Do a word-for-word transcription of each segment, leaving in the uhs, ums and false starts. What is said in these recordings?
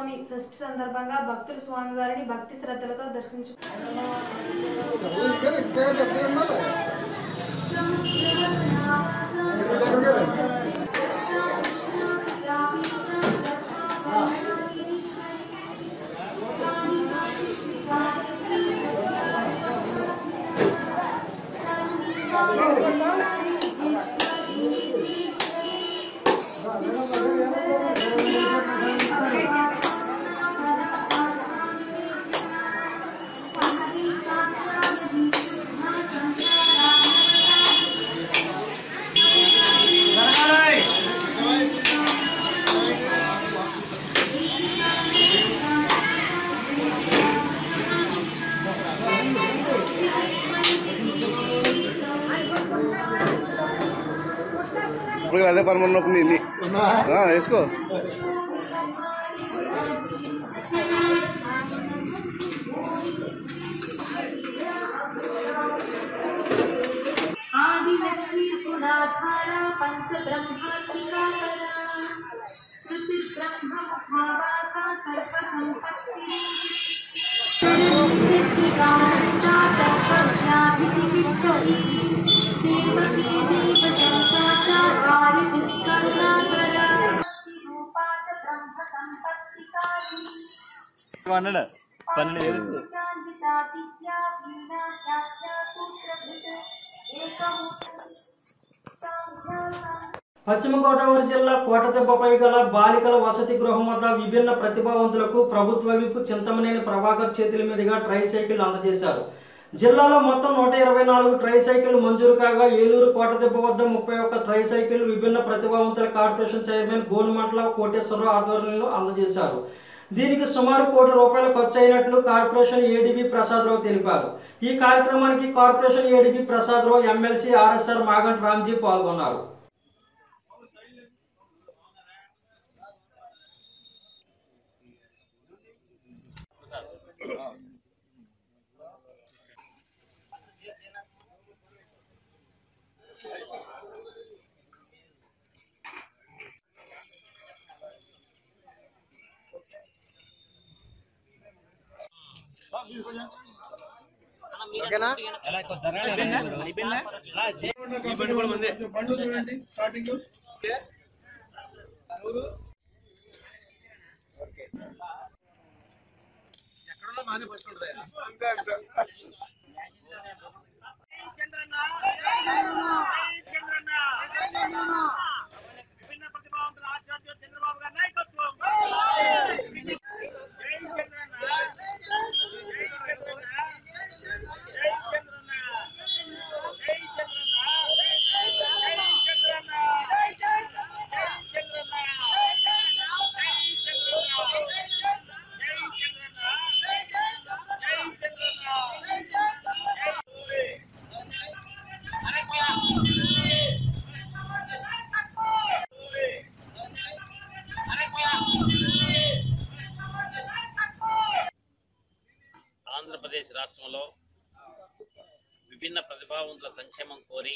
స్వామి షష్ఠి సందర్భంగా భక్తులు స్వామివారిని భక్తి శ్రద్ధలతో దర్శించుకున్నారు. అదే పరమన్నప్పుడు నీ వేసుకో. పశ్చిమ గోదావరి జిల్లా కోటదెబ్బపై గల బాలికల వసతి గృహం వద్ద విభిన్న ప్రతిభావంతులకు ప్రభుత్వ విప్ చింతమనేని ప్రభాకర్ చేతుల మీదుగా ట్రై సైకిల్ అందజేశారు. జిల్లాలో మొత్తం నూట ఇరవై నాలుగు ట్రై సైకిల్ మంజూరు కాగా ఏలూరు కోటదెబ్బ వద్ద ముప్పై ఒక్క ట్రై సైకిల్ విభిన్న ప్రతిభావంతుల కార్పొరేషన్ చైర్మన్ గోనుమంట్ల కోటేశ్వరరావు ఆధ్వర్యంలో అందజేశారు. దీనికి సుమారు కోటి రూపాయలు ఖర్చు అయినట్లు కార్పొరేషన్ ఏడీబీ ప్రసాదరావు తెలిపారు. ఈ కార్యక్రమానికి corporation ADB Prasadarao, MLC RSR Maganti Ramji పాల్గొన్నారు. ఓకేనా? ఎక్కడున్నా మానే ఫస్ట్ ఉంటుంది. విభిన్న ప్రతిభావంతుల ఆచార్య చంద్రబాబు గారి నాయకత్వం. ఆంధ్రప్రదేశ్ రాష్ట్రంలో విభిన్న ప్రతిభావంతుల సంక్షేమం కోరి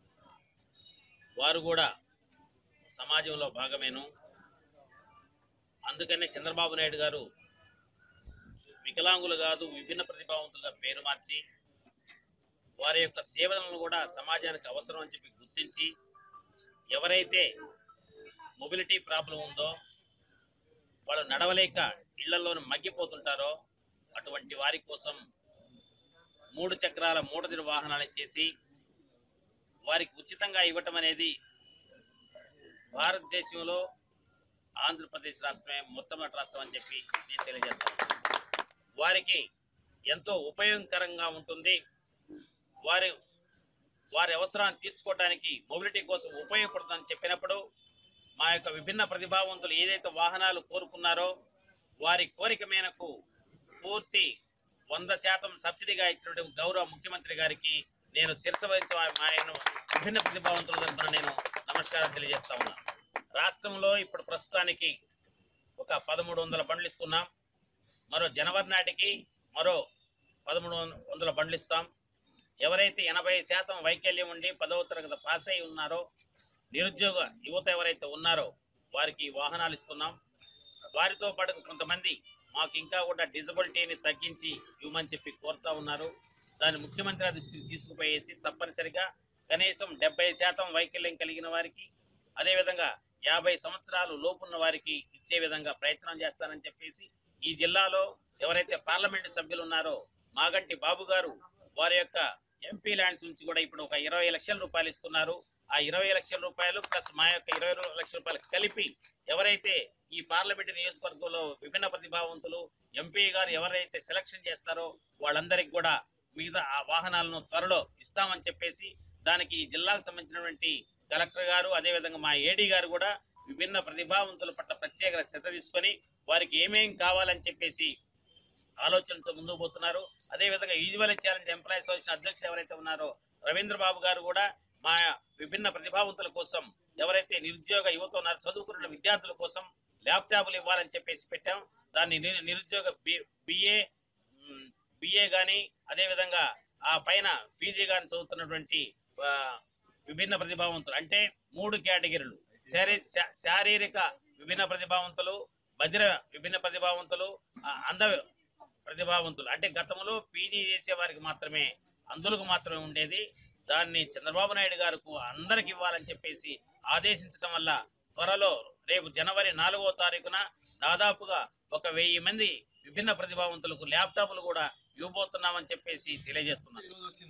వారు కూడా సమాజంలో భాగమేను. అందుకనే చంద్రబాబు నాయుడు గారు వికలాంగులు కాదు విభిన్న ప్రతిభావంతులుగా పేరు మార్చి వారి యొక్క సేవలను కూడా సమాజానికి అవసరం అని చెప్పి గుర్తించి ఎవరైతే మొబిలిటీ ప్రాబ్లం ఉందో వాళ్ళు నడవలేక ఇళ్లలోనే మగ్గిపోతుంటారో అటువంటి వారి కోసం మూడు చక్రాల మూటదిరి వాహనాలు ఇచ్చేసి వారికి ఉచితంగా ఇవ్వటం అనేది భారతదేశంలో ఆంధ్రప్రదేశ్ రాష్ట్రమే మొట్టమొదటి రాష్ట్రం అని చెప్పి నేను తెలియజేస్తాను. వారికి ఎంతో ఉపయోగకరంగా ఉంటుంది. వారి వారి అవసరాన్ని తీర్చుకోవడానికి మొబిలిటీ కోసం ఉపయోగపడుతుందని చెప్పినప్పుడు మా యొక్క విభిన్న ప్రతిభావంతులు ఏదైతే వాహనాలు కోరుకున్నారో వారి కోరిక మేరకు పూర్తి వంద శాతం సబ్సిడీగా ఇచ్చినటువంటి గౌరవ ముఖ్యమంత్రి గారికి నేను శిరస వహించ ఆయన విభిన్న ప్రతిభావంతుల తరఫున నేను నమస్కారం తెలియజేస్తా ఉన్నా. రాష్ట్రంలో ఇప్పుడు ప్రస్తుతానికి ఒక పదమూడు వందల బండ్లు ఇస్తున్నాం. మరో జనవరి నాటికి మరో పదమూడు వందల బండ్లు ఇస్తాం. ఎవరైతే ఎనభై శాతం వైకల్యం ఉండి పదవ తరగతి పాస్ అయి ఉన్నారో నిరుద్యోగ యువత ఎవరైతే ఉన్నారో వారికి వాహనాలు ఇస్తున్నాం. వారితో పాటు కొంతమంది మాకు ఇంకా కూడా డిజబిలిటీని తగ్గించి ఇవ్వమని చెప్పి కోరుతా ఉన్నారు. దాన్ని ముఖ్యమంత్రి దృష్టికి తీసుకుపోయేసి తప్పనిసరిగా కనీసం డెబ్బై శాతం వైకల్యం కలిగిన వారికి, అదేవిధంగా యాభై సంవత్సరాలు లోపున్న వారికి ఇచ్చే విధంగా ప్రయత్నం చేస్తానని చెప్పేసి, ఈ జిల్లాలో ఎవరైతే పార్లమెంటు సభ్యులు ఉన్నారో మాగంటి బాబు గారు వారి యొక్క ఎంపీ ల్యాండ్స్ నుంచి కూడా ఇప్పుడు ఒక ఇరవై లక్షల రూపాయలు ఇస్తున్నారు. ఆ ఇరవై లక్షల రూపాయలు ప్లస్ మా యొక్క ఇరవై లక్షల రూపాయలు కలిపి ఎవరైతే ఈ పార్లమెంటు నియోజకవర్గంలో విభిన్న ప్రతిభావంతులు ఎంపీ గారు ఎవరైతే సెలక్షన్ చేస్తారో వాళ్ళందరికీ కూడా మిగతా ఆ వాహనాలను త్వరలో ఇస్తామని చెప్పేసి, దానికి ఈ జిల్లాకు సంబంధించినటువంటి కలెక్టర్ గారు అదేవిధంగా మా ఏడీ గారు కూడా విభిన్న ప్రతిభావంతుల పట్ల ప్రత్యేక శ్రద్ధ తీసుకొని వారికి ఏమేం కావాలని చెప్పేసి ఆలోచనతో ముందుకు పోతున్నారు. అదేవిధంగా ఈజ్వల్ ఛాలెంజ్ ఎంప్లాయీస్ అసోసియేషన్ అధ్యక్షులు ఎవరైతే ఉన్నారో రవీంద్ర బాబు గారు కూడా మా విభిన్న ప్రతిభావంతుల కోసం ఎవరైతే నిరుద్యోగ యువత ఉన్నారో చదువుకున్న విద్యార్థుల కోసం ల్యాప్టాప్లు ఇవ్వాలని చెప్పేసి పెట్టాం. దాన్ని నిరుద్యోగ బిఏ బిఏ కానీ అదేవిధంగా ఆ పైన పీజీ కానీ చదువుతున్నటువంటి విభిన్న ప్రతిభావంతులు అంటే మూడు కేటగిరీలు, శారీరక విభిన్న ప్రతిభావంతులు, బదిర విభిన్న ప్రతిభావంతులు, అంధ ప్రతిభావంతులు. అంటే గతంలో పీజీ చేసే వారికి మాత్రమే అందులకు మాత్రమే ఉండేది. దాన్ని చంద్రబాబు నాయుడు గారికి అందరికి ఇవ్వాలని చెప్పేసి ఆదేశించడం వల్ల త్వరలో రేపు జనవరి నాలుగో తారీఖున దాదాపుగా ఒక వెయ్యి మంది విభిన్న ప్రతిభావంతులకు ల్యాప్టాప్లు కూడా ఇవ్వబోతున్నామని చెప్పేసి తెలియజేస్తున్నారు.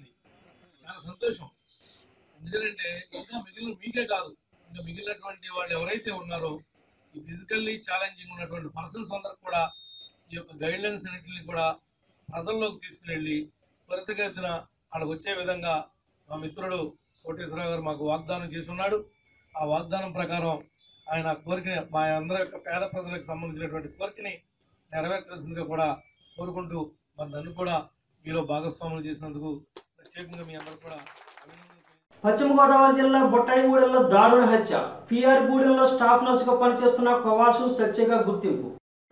చాలా సంతోషం. ఎందుకంటే ఇంకా మిగిలిన మీకే కాదు, ఇంకా మిగిలినటువంటి వాళ్ళు ఎవరైతే ఉన్నారో ఈ ఫిజికల్లీ ఛాలెంజింగ్ ఉన్నటువంటి పర్సన్స్ అందరికి కూడా ఈ యొక్క గైడ్ లైన్స్ అన్నింటినీ కూడా ప్రజల్లోకి తీసుకుని త్వరితగతిన వాళ్ళకి వచ్చే విధంగా మా మిత్రుడు కోటేశ్వరరావు గారు మాకు వాగ్దానం చేసి ఉన్నాడు. ఆ వాగ్దానం ప్రకారం ఆయన కోరిక మా అందరి యొక్క పేద ప్రజలకు సంబంధించినటువంటి కోరికని నెరవేర్చాల్సిందిగా కూడా కోరుకుంటూ మరి నన్ను కూడా మీలో భాగస్వాములు చేసినందుకు ప్రత్యేకంగా మీ అందరూ కూడా పశ్చిమ గోదావరి జిల్లా బొట్టాయిగూడెంలో దారుణ హత్య. పిఆర్ గూడెంలో స్టాఫ్ నర్సుగా పనిచేస్తున్న కవాసు సత్యగా గుర్తింపు.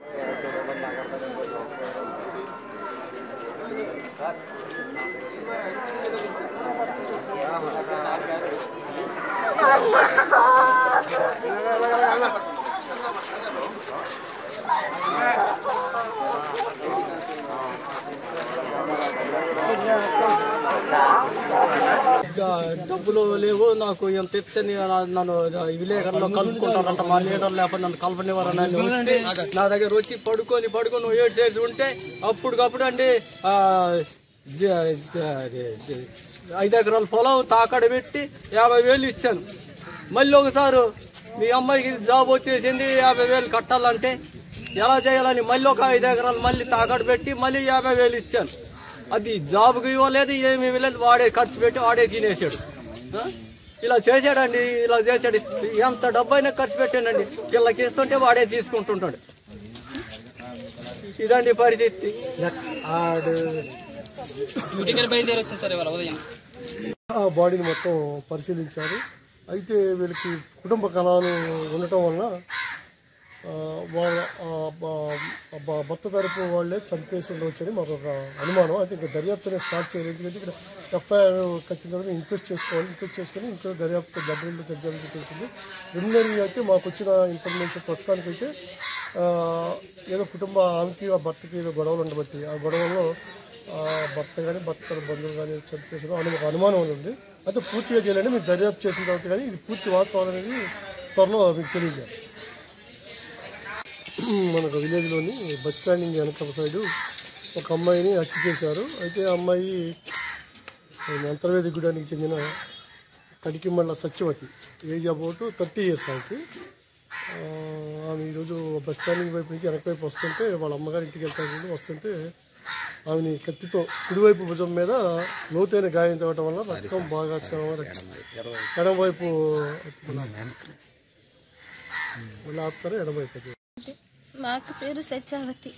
డబ్బులు లేవు నాకు, ఎంత ఇస్తే నన్ను విలేకరులో కలుపుకుంటారంట, మా లీడర్ లేకపోతే నన్ను కలపనివ్వరని వచ్చి నా దగ్గర వచ్చి పడుకొని పడుకొని ఏడు సైడ్స్ ఉంటే అప్పటికప్పుడు అండి ఐదు ఎకరాల పొలం తాకడ పెట్టి యాభై వేలు ఇచ్చాను. మళ్ళీ ఒకసారి మీ అమ్మాయికి జాబ్ వచ్చేసింది యాభై వేలు కట్టాలంటే ఎలా చేయాలని మళ్ళీ ఒక ఐదు ఎకరాలు మళ్ళీ తాకడ పెట్టి మళ్ళీ యాభై వేలు ఇచ్చాను. అది జాబ్కి ఇవ్వలేదు, ఏమి ఇవ్వలేదు, వాడే ఖర్చు పెట్టి వాడే తినేసాడు. ఇలా చేశాడండి, ఇలా చేశాడు. ఎంత డబ్బు అయినా ఖర్చు పెట్టానండి, వీళ్ళకి ఇస్తుంటే వాడే తీసుకుంటుంటాడు. ఇదండి పరిస్థితి. బాడీని మొత్తం పరిశీలించారు. అయితే వీళ్ళకి కుటుంబ కళాలు ఉండటం వల్ల వాళ్ళ భర్త తరపు వాళ్ళే చంపేసి ఉండవచ్చని మాకు ఒక అనుమానం. అయితే ఇంకా దర్యాప్తునే స్టార్ట్ చేయలేదు. ఎందుకంటే ఇక్కడ ఎఫ్ఐఆర్ ఖచ్చితంగా ఇంక్వెస్ట్ చేసుకోవాలి. ఇంక్వెస్ట్ చేసుకుని ఇంకా దర్యాప్తు డబ్బులు చెక్ చేయాలని తెలిసింది. రెండోది అయితే మాకు వచ్చిన ఇన్ఫర్మేషన్ ప్రస్తుతానికైతే ఏదో కుటుంబ ఆమెకి ఆ భర్తకి ఏదో గొడవలు ఉండబట్టి ఆ గొడవల్లో భర్త కానీ భర్త బంధువులు కానీ చంపేసిన అని ఒక అనుమానం ఉంది. అయితే పూర్తిగా చేయాలని మీరు దర్యాప్తు చేసిన తర్వాత కానీ ఇది పూర్తి వాస్తవం అనేది త్వరలో మీకు తెలియజేస్తాం. మనకు విలేజ్లోని బస్ స్టాండింగ్ వెనక సైడు ఒక అమ్మాయిని హత్య చేశారు. అయితే ఆ అమ్మాయి అంతర్వేది గూడానికి చెందిన Kadikimalla Satyavathi, age about thirty years ఆమెకి. ఆమె ఈరోజు బస్ స్టాండింగ్ వైపు నుంచి వెనక వైపు వస్తుంటే వాళ్ళ అమ్మగారి ఇంటికి వెళ్తాను వస్తుంటే ఆమెని కత్తితో కుడివైపు భుజం మీద లోతైన గాయం తగ్గడం వల్ల రక్తం బాగా ఎడమవైపు ఆపుతారు, ఎడమవైపు. మాకు పేరు సత్యావతి.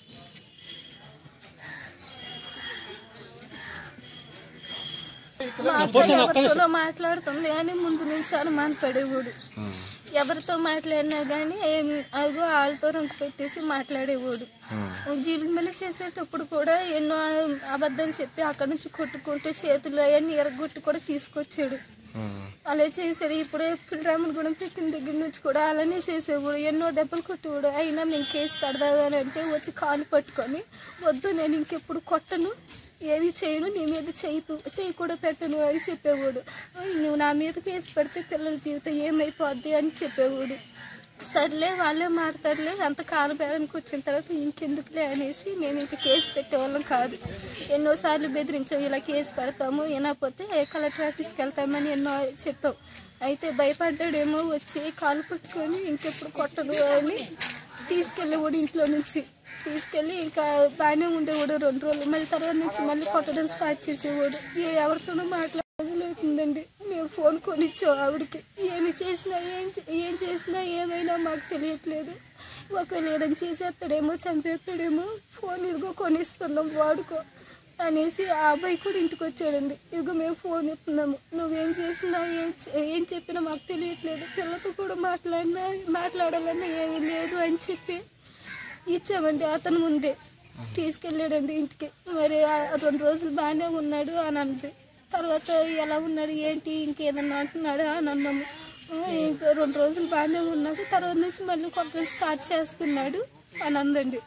ఎవరితో మాట్లాడుతుంది కానీ ముందు నుంచి అనుమాన పడేవాడు. ఎవరితో మాట్లాడినా గానీ అదిగో వాళ్ళతో రంగు పెట్టేసి మాట్లాడేవాడు. జీవిమల్లి చేసేటప్పుడు కూడా ఎన్నో అబద్ధాలు చెప్పి అక్కడి నుంచి కొట్టుకుంటూ చేతులు అవన్నీ ఎరగొట్టి కూడా తీసుకొచ్చాడు. అలా చేశాడు. ఇప్పుడే పిల్లరాములు కూడా పెట్టిన దగ్గర నుంచి కూడా అలానే చేసేవాడు. ఎన్నో దెబ్బలు కొట్టేవాడు. అయినా మేము కేసు పెడదామని అంటే వచ్చి కాలు పట్టుకొని వద్దు నేను ఇంకెప్పుడు కొట్టను, ఏమి చేయను, నీ మీద చేయి చేయి కూడా పెట్టను అని చెప్పేవాడు. నువ్వు నా మీద కేసు పెడితే పిల్లల జీవితం ఏమైపోద్ది అని చెప్పేవాడు. సర్లే వాళ్ళే మాట్లాడలే, అంత కాలబేరానికి వచ్చిన తర్వాత ఇంకెందుకులే అనేసి మేము ఇంక కేసు పెట్టేవాళ్ళం కాదు. ఎన్నోసార్లు బెదిరించాం, ఇలా కేసు పెడతాము, వినకపోతే కలెక్టర్ ఆఫీస్కి వెళ్తామని ఎన్నో చెప్పాం. అయితే భయపడ్డాడేమో, వచ్చి కాలు పట్టుకొని ఇంకెప్పుడు కొట్టడు అని తీసుకెళ్ళేవాడు. ఇంట్లో నుంచి తీసుకెళ్ళి ఇంకా బాగానే ఉండేవాడు రెండు రోజులు. మళ్ళీ తర్వాత నుంచి మళ్ళీ కొట్టడం స్టార్ట్ చేసేవాడు. ఎవరితోనూ మాట్లాడలేకుందండి. మేము ఫోన్ కొనిచ్చాం ఆవిడకి. ఏమి చేసినా ఏం ఏం చేసినా ఏమైనా మాకు తెలియట్లేదు. ఒకవేళ ఏదైనా చేసేస్తాడేమో, చంపేస్తాడేమో, ఫోన్ ఇదిగో కొనిస్తున్నాం వాడుకో అనేసి ఆ అబ్బాయి కూడా ఇంటికి వచ్చాడండి. ఇదిగో మేము ఫోన్ ఇస్తున్నాము, నువ్వేం చేసినా ఏం ఏం చెప్పినా మాకు తెలియట్లేదు, పిల్లతో కూడా మాట్లాడినా మాట్లాడాలన్నా ఏమీ లేదు అని చెప్పి ఇచ్చామండి. అతను ముందే తీసుకెళ్ళాడండి ఇంటికి. మరి రెండు రోజులు బాగానే ఉన్నాడు అని అంది. తర్వాత ఎలా ఉన్నాడు ఏంటి ఇంకేదన్నా అంటున్నాడు అని అన్నాము. ఇంకా రెండు రోజులు బాగానే ఉన్నాడు, తర్వాత నుంచి మళ్ళీ కొట్టడం స్టార్ట్ చేస్తున్నాడు అని అందండి.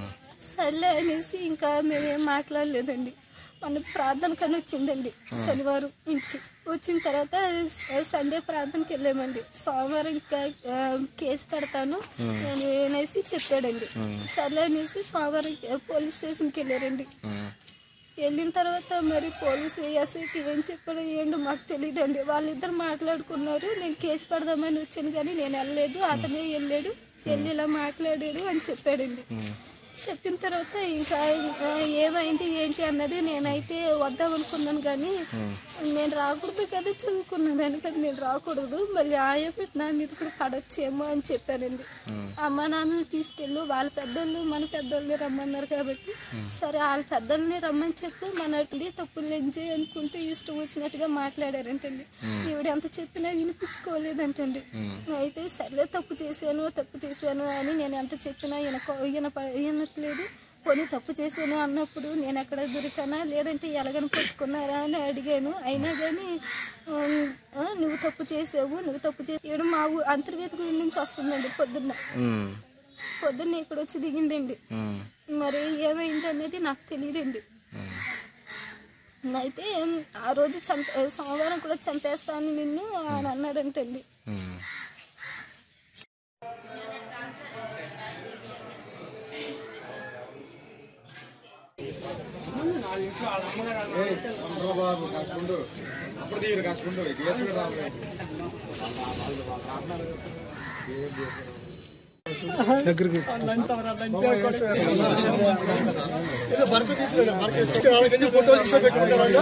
సర్లే అనేసి ఇంకా మేమేం మాట్లాడలేదండి. మన ప్రార్థనకని వచ్చిందండి శనివారం ఇంటికి. వచ్చిన తర్వాత సండే ప్రార్థనకి వెళ్ళామండి. సోమవారం ఇంకా కేసు పెడతాను అనేసి చెప్పాడండి. సర్లే అనేసి సోమవారం పోలీస్ స్టేషన్కి వెళ్ళారండి. వెళ్ళిన తర్వాత మరి పోలీసు ఎస్ఐకి ఏం చెప్పాడో ఏంటో మాకు తెలియదండి. వాళ్ళిద్దరు మాట్లాడుకున్నారు. నేను కేసు పెడదామని వచ్చాను కానీ నేను వెళ్ళలేదు, అతనే వెళ్ళాడు, వెళ్ళి ఇలా మాట్లాడాడు అని చెప్పాడండి. చెప్పిన తర్వాత ఇంకా ఏమైంది ఏంటి అన్నది నేనైతే వద్దామనుకున్నాను కానీ నేను రాకూడదు కదా, చదువుకున్నాను కదా, నేను రాకూడదు, మళ్ళీ ఆయా పెట్టి నా మీద కూడా పడొచ్చేమో అని చెప్పానండి. అమ్మ నాన్నని తీసుకెళ్ళు, వాళ్ళ పెద్దోళ్ళు మన పెద్దోళ్ళని రమ్మన్నారు కాబట్టి సరే వాళ్ళ పెద్దోళ్ళని రమ్మని చెప్తే మనది తప్పులు ఎంజాయ్ అనుకుంటే ఇష్టం వచ్చినట్టుగా మాట్లాడారంటండి. ఈవిడ ఎంత చెప్పినా వినిపించుకోలేదంటండి. అయితే సర్లే తప్పు చేశాను తప్పు చేశాను అని నేను ఎంత చెప్పినా వినకో వినట్లేదు. కొన్ని తప్పు చేశాను అన్నప్పుడు నేను ఎక్కడ దొరికానా లేదంటే ఎలాగని పట్టుకున్నారా అని అడిగాను. అయినా కానీ నువ్వు తప్పు చేసావు నువ్వు తప్పు చేసాడు. మా ఊ అంతర్వేది గుడి నుంచి వస్తుందండి పొద్దున్న పొద్దున్న ఇక్కడ వచ్చి దిగిందండి. మరి ఏమైంది అనేది నాకు తెలియదండి. అయితే ఆ రోజు చంపే సోమవారం కూడా చంపేస్తాను నిన్ను అని అన్నాడంటండి. దగ్గరికి ఫోటోలు ఇస్తే పెట్టుకుంటారు.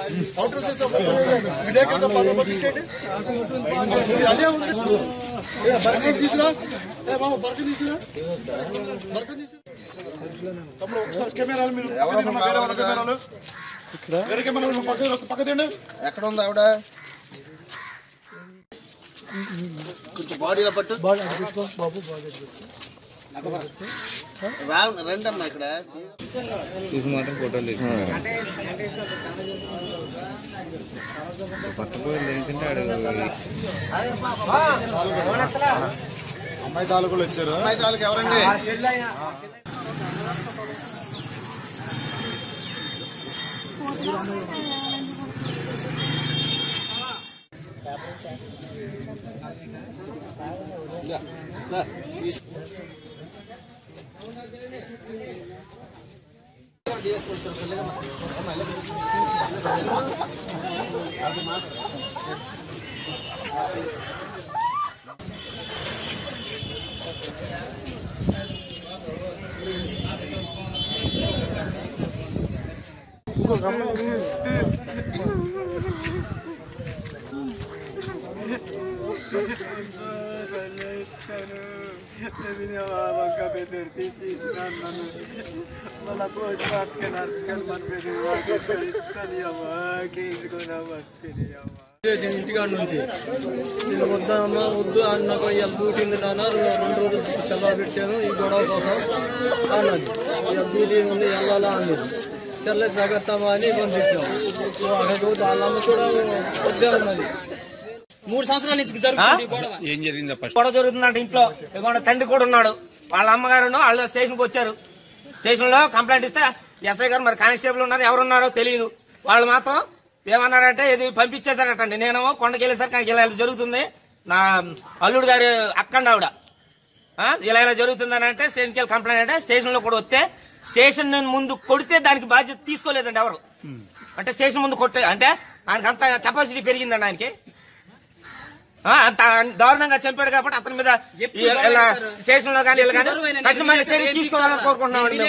అదే ఉంది బర్కెట్ తీసురా బాబు, బర్కెట్ తీసురా బర్కెట్ తీసురా. తమ్ముడు ఒకసారి కెమెరాలు మీరు కెమెరాలు ఇక్కడ వేరే కెమెరాలు పక్కన వస్తే పక్క తీయండి. ఎక్కడ ఉంది ఆవిడ? బాడీలో పట్టు బాడీ బాబు బాడీ రండమ్మా ఇక్కడ చూసి మాత్రం ఫోటోలు పట్టుకోవాలి. ఏంటంటే అమ్మాయి తాలూకులు వచ్చారు. అమ్మాయి తాలూకు ఎవరండి? ఇంటికాడ నుంచి నేను వద్దామా వద్దు అన్నాక ఇలా డ్యూటీ అన్నారు. రెండు రోజులు సెలవు పెట్టాను ఈ గొడవ కోసం అన్నది. ఇలా డ్యూటీ ఉంది వెళ్ళాలా అన్నది. తెల్ల తగస్తామా అని పంపించాం. వాళ్ళ అమ్మ కూడా ఉద్యోగం అది మూడు సంవత్సరాల నుంచి జరుగుతుంది గొడవ. ఏం జరిగింది? గొడవ జరుగుతుందంటే ఇంట్లో తండ్రి కూడా ఉన్నాడు. వాళ్ళ అమ్మగారు వాళ్ళు స్టేషన్కి వచ్చారు. స్టేషన్ లో కంప్లైంట్ ఇస్తే ఎస్ఐ గారు మరి కానిస్టేబుల్ ఉన్నారు, ఎవరున్నారో తెలియదు. వాళ్ళు మాత్రం ఏమన్నారంటే ఇది పంపించేశారటండి. నేనేమో కొండకి వెళ్ళేసరికి ఇలా ఇలా జరుగుతుంది, నా అల్లుడు గారి అక్కండి ఆవిడ ఇలా ఇలా జరుగుతుందని అంటే స్టేషన్కి వెళ్ళి కంప్లైంట్ అంటే స్టేషన్ లో కూడా వస్తే స్టేషన్ ముందు కొడితే దానికి బాధ్యత తీసుకోలేదండి ఎవరు. అంటే స్టేషన్ ముందు కొట్టే అంటే ఆయనకి అంత కెపాసిటీ పెరిగిందండి ఆయనకి. అంత దారుణంగా చంపాడు కాబట్టి అతని మీద స్టేషన్ లో కానీ కఠినమైన చర్య తీసుకోవాలని కోరుకుంటున్నామండి.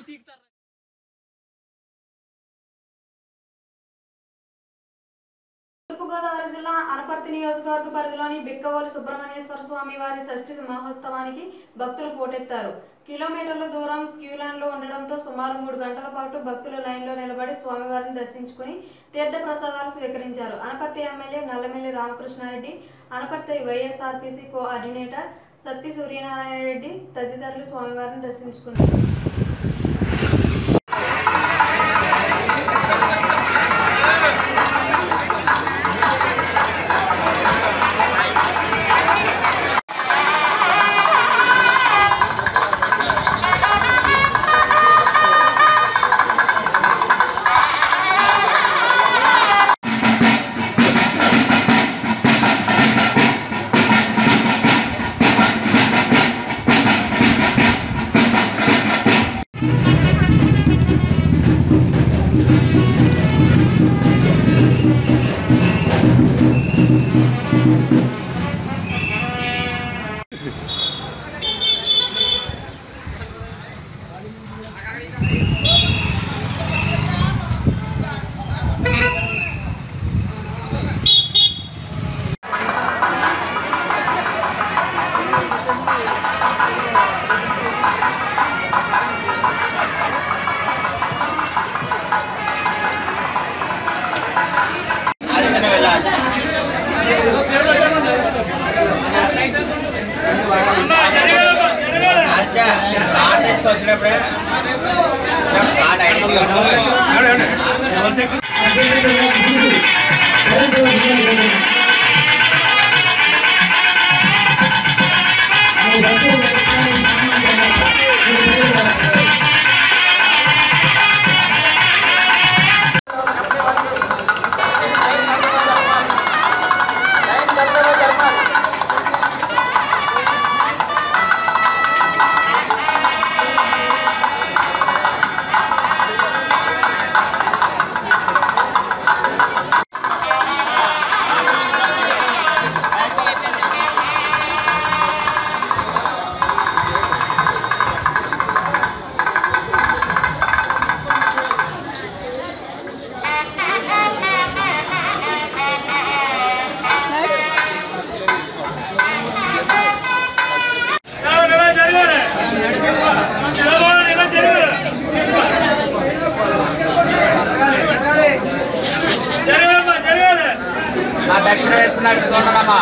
తూర్పుగోదావరి జిల్లా అనపర్తి నియోజకవర్గ పరిధిలోని బిక్కవోలు సుబ్రహ్మణ్యేశ్వర స్వామి వారి షష్ఠి మహోత్సవానికి భక్తులు పోటెత్తారు. కిలోమీటర్ల దూరం క్యూ లైన్ లో ఉండడంతో సుమారు మూడు గంటల పాటు భక్తులు లైన్ లో నిలబడి స్వామివారిని దర్శించుకుని తీర్థ ప్రసాదాలు స్వీకరించారు. Anaparthi MLA Nallamilli Ramakrishnareddy, Anaparthi YSRCP coordinator Satti Suryanarayana Reddy తదితరులు స్వామివారిని దర్శించుకున్నారు. దక్షిణ వేసుకున్నాడు ఇస్తున్నాడమ్మా.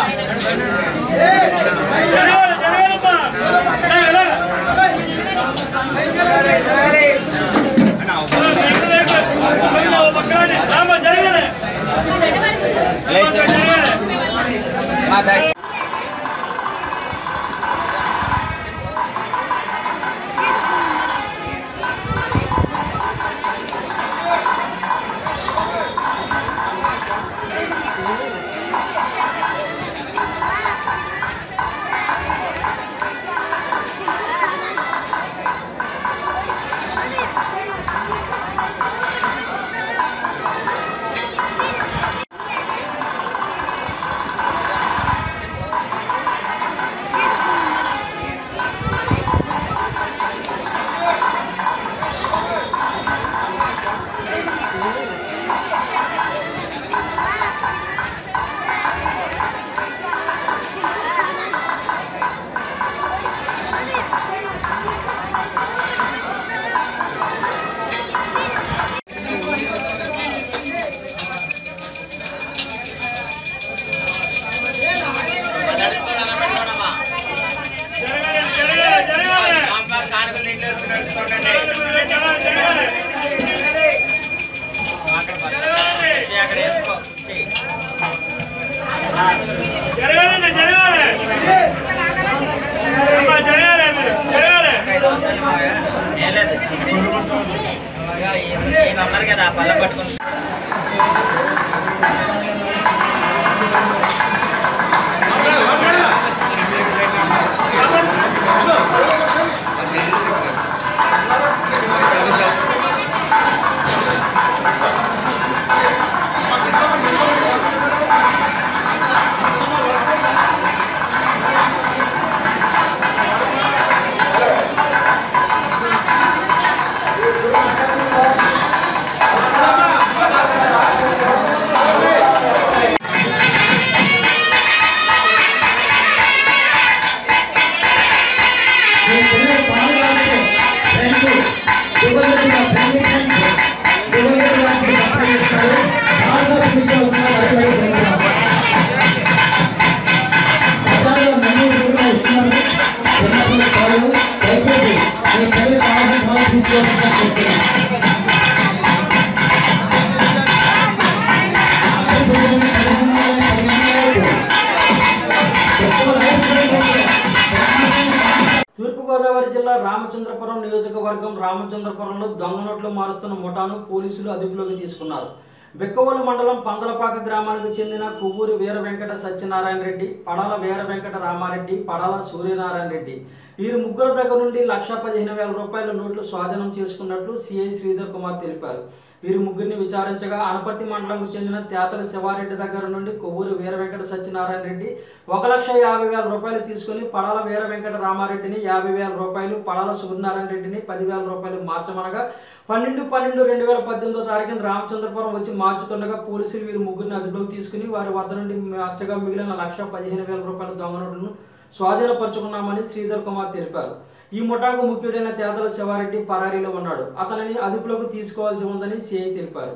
తూర్పుగోదావరి జిల్లా రామచంద్రపురం నియోజకవర్గం రామచంద్రపురంలో దొంగ నోట్లు మారుస్తున్న ముఠాను పోలీసులు అదుపులోకి తీసుకున్నారు. బెక్కవోలు మండలం పందలపాక గ్రామానికి చెందిన కొవ్వూరి వీర వెంకట సత్యనారాయణ రెడ్డి, పడాల వీర వెంకట రామారెడ్డి, పడాల సూర్యనారాయణ రెడ్డి వీరు ముగ్గురు దగ్గర నుండి లక్ష పదిహేను వేల రూపాయల నోట్లు స్వాధీనం చేసుకున్నట్లు సిఐ శ్రీధర్ కుమార్ తెలిపారు. వీరు ముగ్గురిని విచారించగా అనపర్తి మండలంకు చెందిన తేతల శివారెడ్డి దగ్గర నుండి కొవ్వూరి వీర వెంకట సత్యనారాయణ రెడ్డి ఒక లక్ష యాభై వేల రూపాయలు తీసుకుని పడాల వీర వెంకట రామారెడ్డిని యాభై వేల రూపాయలు, పడాల సూర్యనారాయణ రెడ్డిని పదివేల రూపాయలు మార్చమనగా పన్నెండు పన్నెండు రెండు వేల పద్దెనిమిదో తారీఖున రామచంద్రపురం వచ్చి మార్చుతుండగా పోలీసులు వీరు ముగ్గురిని అదుపులోకి తీసుకుని వారి వద్ద నుండి మార్చగా మిగిలిన లక్ష పదిహేను వేల రూపాయల దొంగ నోట్లను స్వాధీనపరుచుకున్నామని శ్రీధర్ కుమార్ తెలిపారు. ఈ ముఠాకు ముఖ్యుడైన తేతల శివారెడ్డి పరారీలో ఉన్నాడు. అతనిని అదుపులోకి తీసుకోవాల్సి ఉందని సిఐ తెలిపారు.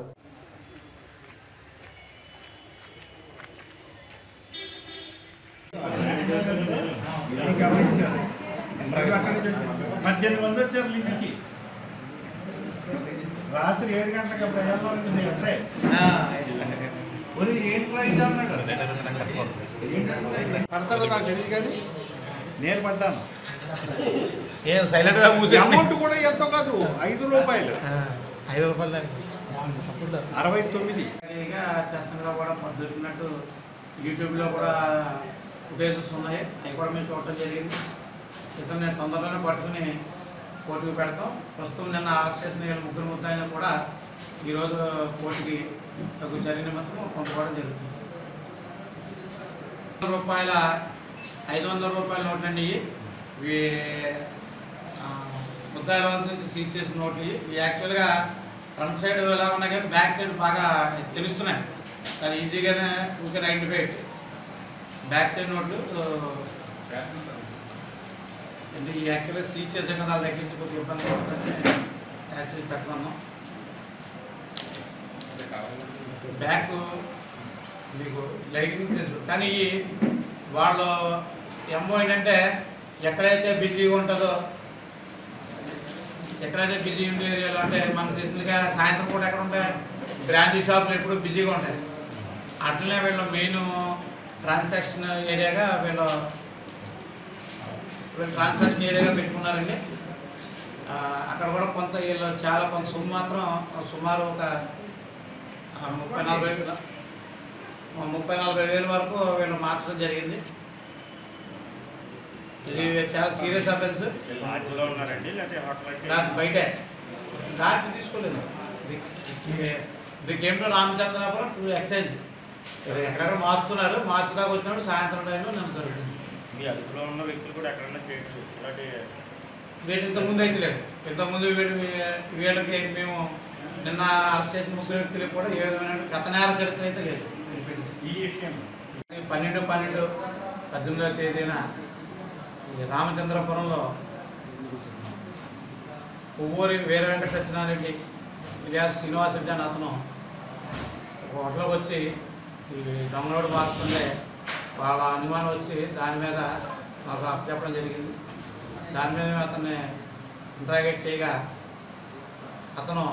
పద్దెనిమిది మంది వచ్చారు లింక్కి. రాత్రి ఏడు గంటలకు ప్రజల్లో ఎస్ఐ పడతాడు నాకు తెలియదు కానీ నేను పడ్డాను. అమౌంట్ కూడా ఎంతో కాదు, ఐదు రూపాయలు ఐదు రూపాయలు అరవై తొమ్మిది చేస్తుండగా కూడా దొరికినట్టు యూట్యూబ్లో కూడా ఫుటేజెస్ ఉన్నాయి. అవి కూడా మేము చూడటం జరిగింది. ఇతన్ని తొందరలోనే పట్టుకుని కోర్టుకు పెడతాం. ప్రస్తుతం నిన్న అరెస్ట్ చేసిన ముగ్గురు ముద్దాయిలు కూడా ఈరోజు కోర్టుకి జరిగిన మొత్తం పంపుకోవడం జరుగుతుంది. రూపాయల ఐదు వందల రూపాయల నోట్లు అండి. ఇవి ముద్దాయిల వద్ద నుంచి సీజ్ చేసిన నోట్లు. ఇవి యాక్చువల్గా ఫ్రంట్ సైడ్ ఎలా ఉన్నాయి కానీ బ్యాక్ సైడ్ బాగా తెలుస్తున్నాయి. కానీ ఈజీగానే ఇంకా ఐడెంటిఫై బ్యాక్ సైడ్ నోట్లు ఈ యాక్చువల్గా సీజ్ చేసాం కదా, వాళ్ళ దగ్గర నుంచి కొద్దిగా ఇబ్బంది పడుతుంది. యాక్చువల్లీ పెట్టమన్నాం. బ్యాక్ మీకు లైటింగ్ తెలుసు కానీ వాళ్ళు ఏమో ఏంటంటే ఎక్కడైతే బిజీగా ఉంటుందో, ఎక్కడైతే బిజీ ఉండే ఏరియాలో అంటే మనకు తెలిసిందిగా సాయంత్రం పూట ఎక్కడ ఉంటాయి బ్రాంచీ షాపులు ఎప్పుడు బిజీగా ఉంటాయి. అట్లనే వీళ్ళు మెయిన్ ట్రాన్సాక్షన్ ఏరియాగా వీళ్ళు ట్రాన్సాక్షన్ ఏరియాగా పెట్టుకున్నారండి. అక్కడ కూడా కొంత వీళ్ళు చాలా కొంత సొమ్ము మాత్రం సుమారు ఒక ముప్పై నలభై ముప్పై నలభై వేల వరకు వీళ్ళు మార్చడం జరిగింది. ఇది చాలా సీరియస్ అఫెన్స్. బయట దాచి తీసుకోలేదు. దీనికి ఏమిటో రామచంద్రాపురం టూ ఎక్సైజ్ ఎక్కడెక్కడ మార్చుతున్నారు. మార్చులాగా వచ్చినప్పుడు సాయంత్రం టైంలో నన్ను జరుగుతుంది. మీ అదుపులో ఉన్న వ్యక్తులు కూడా ఎక్కడన్నా చేయొచ్చు. ఇలాంటి వీటి ఇంతకుముందు అయితే లేదు. ఇంతకుముందు వీళ్ళు వీళ్ళకి మేము నిన్న అరెస్ట్ చేసిన ముగ్గురు వ్యక్తులకు కూడా ఏ విధమైన గత నేర చరిత్ర అయితే లేదు. ఈ విషయం పన్నెండు పన్నెండు పద్దెనిమిదవ తేదీన రామచంద్రపురంలో కొవ్వూరి వీర వెంకట సత్యనారాయణ రెడ్డి ఇలియాస్ శ్రీనివాస్ రెడ్డి అని అతను ఒక హోటల్కి వచ్చి ఈ దొంగనోడు మారుతుంటే వాళ్ళ అనుమానం వచ్చి దాని మీద మాకు అప్పచెప్పడం జరిగింది. దాని మీద అతన్ని ఇంట్రాగేట్ చేయగా అతను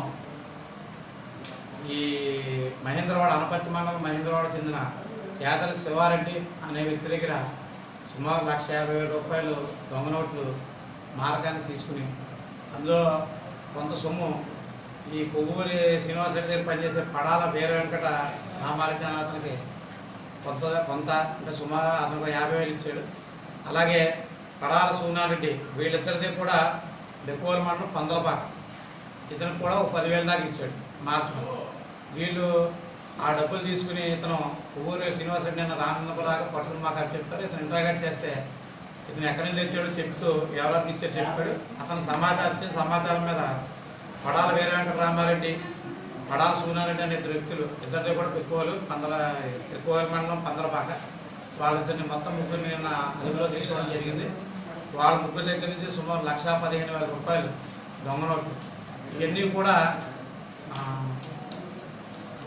ఈ మహేంద్రవాడ అనపర్తి మండలం మహేంద్రవాడ చెందిన యాదల శివారెడ్డి అనే వ్యక్తి దగ్గర సుమారు లక్ష యాభై వేల రూపాయలు దొంగ నోట్లు మారకాన్ని తీసుకుని అందులో కొంత సొమ్ము ఈ కొవ్వూరి శ్రీనివాస రెడ్డి దగ్గర పనిచేసే పడాల వీర వెంకట రామారెడ్డి అనే అతనికి కొంత కొంత అంటే సుమారు అతనికి యాభై వేలు ఇచ్చాడు. అలాగే పడాల సూనారెడ్డి వీళ్ళిద్దరిది కూడా బెక్కవోలు మండలం పందలపాక ఇతనికి కూడా ఒక పదివేల దాకా ఇచ్చాడు మార్చమని. వీళ్ళు ఆ డబ్బులు తీసుకుని ఇతను కొవ్వూరి శ్రీనివాస రెడ్డి అన్న రామన్నపురాగా పట్టుకుని మాకు అది చెప్తారు. ఇతను ఇంట్రాగేట్ చేస్తే ఇతను ఎక్కడి నుంచి తెచ్చాడో చెప్తూ ఎవరికి ఇచ్చాడు చెప్పాడు. అతను సమాచారం ఇచ్చిన సమాచారం మీద పడాల వీర వెంకట రామారెడ్డి, పడాల సూనారెడ్డి అనే ఇద్దరు వ్యక్తులు ఇద్దరితో కూడా బెక్కవోలు పందల బెక్కవోలు మండలం పందలపాక వాళ్ళిద్దరిని మొత్తం ముగ్గురిని నిన్న అదుపులో తీసుకోవడం జరిగింది. వాళ్ళ ముగ్గురి దగ్గర నుంచి సుమారు లక్ష పదిహేను వేల రూపాయలు దొంగ నోట్లు ఇవన్నీ కూడా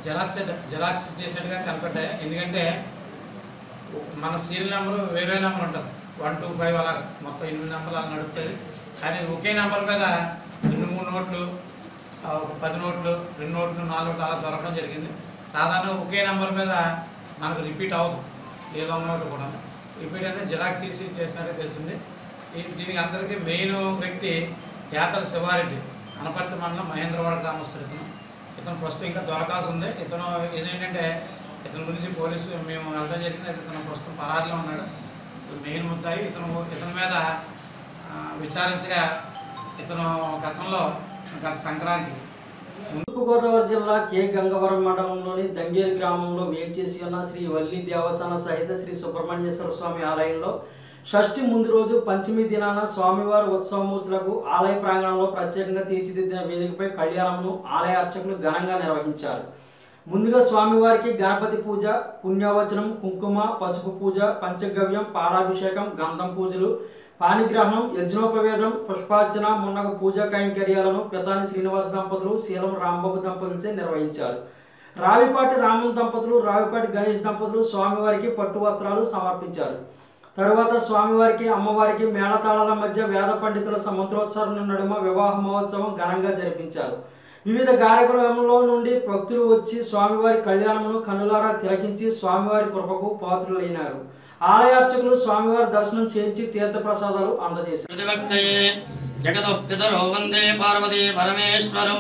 జెరాక్స్ జెరాక్స్ చేసినట్టుగా కనపడ్డాయి. ఎందుకంటే మన సీరియల్ నెంబరు వేరే నెంబర్ ఉంటుంది, వన్ టూ ఫైవ్ అలా మొత్తం ఎనిమిది నెంబర్లు అలా నడుస్తుంది. కానీ ఒకే నెంబర్ మీద రెండు మూడు నోట్లు, పది నోట్లు, రెండు నోట్లు, నాలుగు నోట్లు అలా దొరకడం జరిగింది. సాధారణ ఒకే నెంబర్ మీద మనకు రిపీట్ అవ్వదు ఏ దొంగ నోటు కూడా. రిపీట్ అంటే జిరాక్స్ తీసి చేసినట్టే తెలిసింది. దీనికి అందరికీ మెయిన్ వ్యక్తి యాతల శివారెడ్డి, అనపర్తి మండలం మహేంద్రవాడ గ్రామస్తుడు. ఇతను ఇతను ప్రస్తుతం ఇంకా దొరకాల్సి ఉంది. ఇతను ఏదేంటంటే ఇతని గురించి పోలీసు మేము వెళ్ళడం జరిగింది. ఇతను ప్రస్తుతం పరారీలో ఉన్నాడు. మెయిన్ ముద్దాయి ఇతను ఇతని మీద విచారించగా ఇతను గతంలో గత సంక్రాంతి తూర్పుగోదావరి జిల్లా కె గంగవరం మండలంలోని దంగేరు గ్రామంలో వేంచేసి ఉన్న శ్రీ వల్లి దేవస్థాన సహిత శ్రీ సుబ్రహ్మణ్యేశ్వర స్వామి ఆలయంలో షష్ఠి ముందు రోజు పంచమి దినాన స్వామివారి ఉత్సవమూర్తులకు ఆలయ ప్రాంగణంలో ప్రత్యేకంగా తీర్చిదిద్దిన వేదికపై కళ్యాణమును ఆలయ అర్చకులు ఘనంగా నిర్వహించారు. ముందుగా స్వామివారికి గణపతి పూజ, పుణ్యవచనం, కుంకుమ, పసుపు పూజ, పంచగవ్యం, పాలాభిషేకం, గంధం పూజలు, పాణిగ్రహణం, యజ్ఞోపవేదం, పుష్పార్చన, మున్నగ పూజా కైంకర్యాలను పితాని శ్రీనివాస దంపతులు, శీలం రాంబాబు దంపతులచే నిర్వహించారు. రావిపాటి రామన్ దంపతులు, రావిపాటి గణేష్ దంపతులు స్వామివారికి పట్టు వస్త్రాలు సమర్పించారు. తరువాత స్వామివారికి, అమ్మవారికి మేళతాళాల మధ్య వేద పండితుల మంత్రోత్సరణ నడుమ వివాహ మహోత్సవం ఘనంగా జరిపించారు. వివిధ కార్యక్రమంలో నుండి భక్తులు వచ్చి స్వామివారి కళ్యాణమును కన్నులారా తిలకించి స్వామివారి కృపకు పాత్రులైనారు. ఆలయ అర్చకులు స్వామివారి దర్శనం చేయించి తీర్థ ప్రసాదాలు అందజేశారు. వందే పార్వతీ పరమేశ్వరం.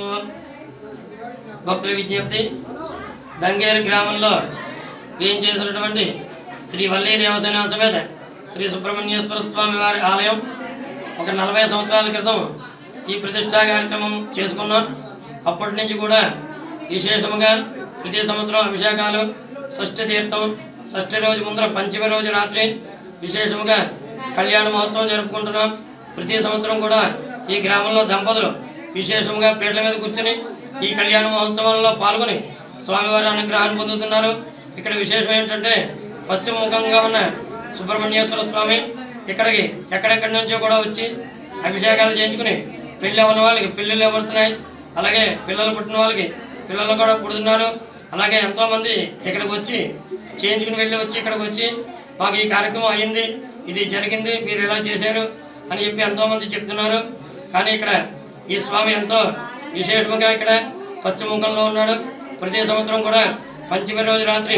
భక్తుల విజ్ఞప్తి, దంగేరు గ్రామంలో ఏం చేసినటువంటి శ్రీ వల్లీ దేవసేన సమేత శ్రీ సుబ్రహ్మణ్యేశ్వర స్వామి వారి ఆలయం ఒక నలభై సంవత్సరాల క్రితం ఈ ప్రతిష్టా కార్యక్రమం చేసుకున్నాం. అప్పటి నుంచి కూడా విశేషముగా ప్రతి సంవత్సరం అభిషేకాలు, షష్ఠి తీర్థం, షష్ఠి రోజు ముందర పంచమి రోజు రాత్రి విశేషముగా కళ్యాణ మహోత్సవం జరుపుకుంటున్నాం. ప్రతి సంవత్సరం కూడా ఈ గ్రామంలో దంపతులు విశేషంగా పీటల మీద కూర్చొని ఈ కళ్యాణ మహోత్సవంలో పాల్గొని స్వామివారి అనుగ్రహాన్ని పొందుతున్నారు. ఇక్కడ విశేషం ఏంటంటే పశ్చిమ ముఖంగా ఉన్న సుబ్రహ్మణ్యేశ్వర స్వామి ఇక్కడికి ఎక్కడెక్కడి నుంచో కూడా వచ్చి అభిషేకాలు చేయించుకుని పెళ్ళి ఉన్న వాళ్ళకి పెళ్ళిళ్ళు ఎవరుతున్నాయి, అలాగే పిల్లలు పుట్టిన వాళ్ళకి పిల్లలు కూడా పుడుతున్నారు. అలాగే ఎంతోమంది ఇక్కడికి వచ్చి చేయించుకుని వెళ్ళి వచ్చి ఇక్కడికి వచ్చి మాకు ఈ కార్యక్రమం అయ్యింది, ఇది జరిగింది, మీరు ఇలా చేశారు అని చెప్పి ఎంతోమంది చెప్తున్నారు. కానీ ఇక్కడ ఈ స్వామి ఎంతో విశేషంగా ఇక్కడ పశ్చిమ ముఖంలో ఉన్నాడు. ప్రతి సంవత్సరం కూడా పంచమి రోజు రాత్రి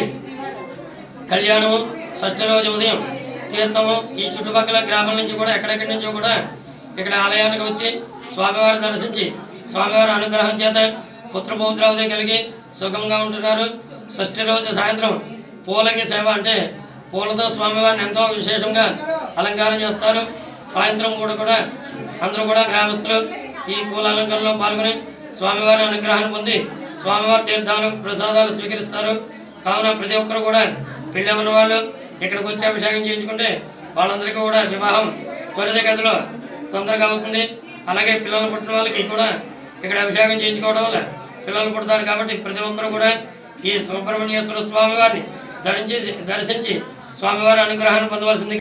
కళ్యాణము, షష్ఠి రోజు ఉదయం తీర్థము ఈ చుట్టుపక్కల గ్రామాల నుంచి కూడా ఎక్కడెక్కడి నుంచో కూడా ఇక్కడ ఆలయానికి వచ్చి స్వామివారిని దర్శించి స్వామివారి అనుగ్రహం చేత పుత్రపౌత్రావతి కలిగి సుఖంగా ఉంటున్నారు. షష్ఠి రోజు సాయంత్రం పూలంగి సేవ అంటే పూలతో స్వామివారిని ఎంతో విశేషంగా అలంకారం చేస్తారు. సాయంత్రం కూడా కూడా అందరూ కూడా గ్రామస్తులు ఈ పూల అలంకరణలో పాల్గొని స్వామివారి అనుగ్రహాన్ని పొంది స్వామివారి తీర్థాలు, ప్రసాదాలు స్వీకరిస్తారు. కావున ప్రతి ఒక్కరు కూడా పెళ్ళి ఉన్న వాళ్ళు ఇక్కడికి వచ్చి అభిషేకం చేయించుకుంటే వాళ్ళందరికీ కూడా వివాహం త్వరితగతిలో తొందరగా అవుతుంది. అలాగే పిల్లలు పుట్టిన వాళ్ళకి కూడా ఇక్కడ అభిషేకం చేయించుకోవడం వల్ల పిల్లలు పుడతారు. కాబట్టి ప్రతి ఒక్కరు కూడా ఈ సుబ్రహ్మణ్యేశ్వర స్వామి వారిని ధరించి దర్శించి స్వామివారి అనుగ్రహాన్ని పొందవలసింది.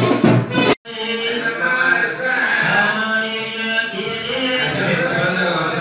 Gracias.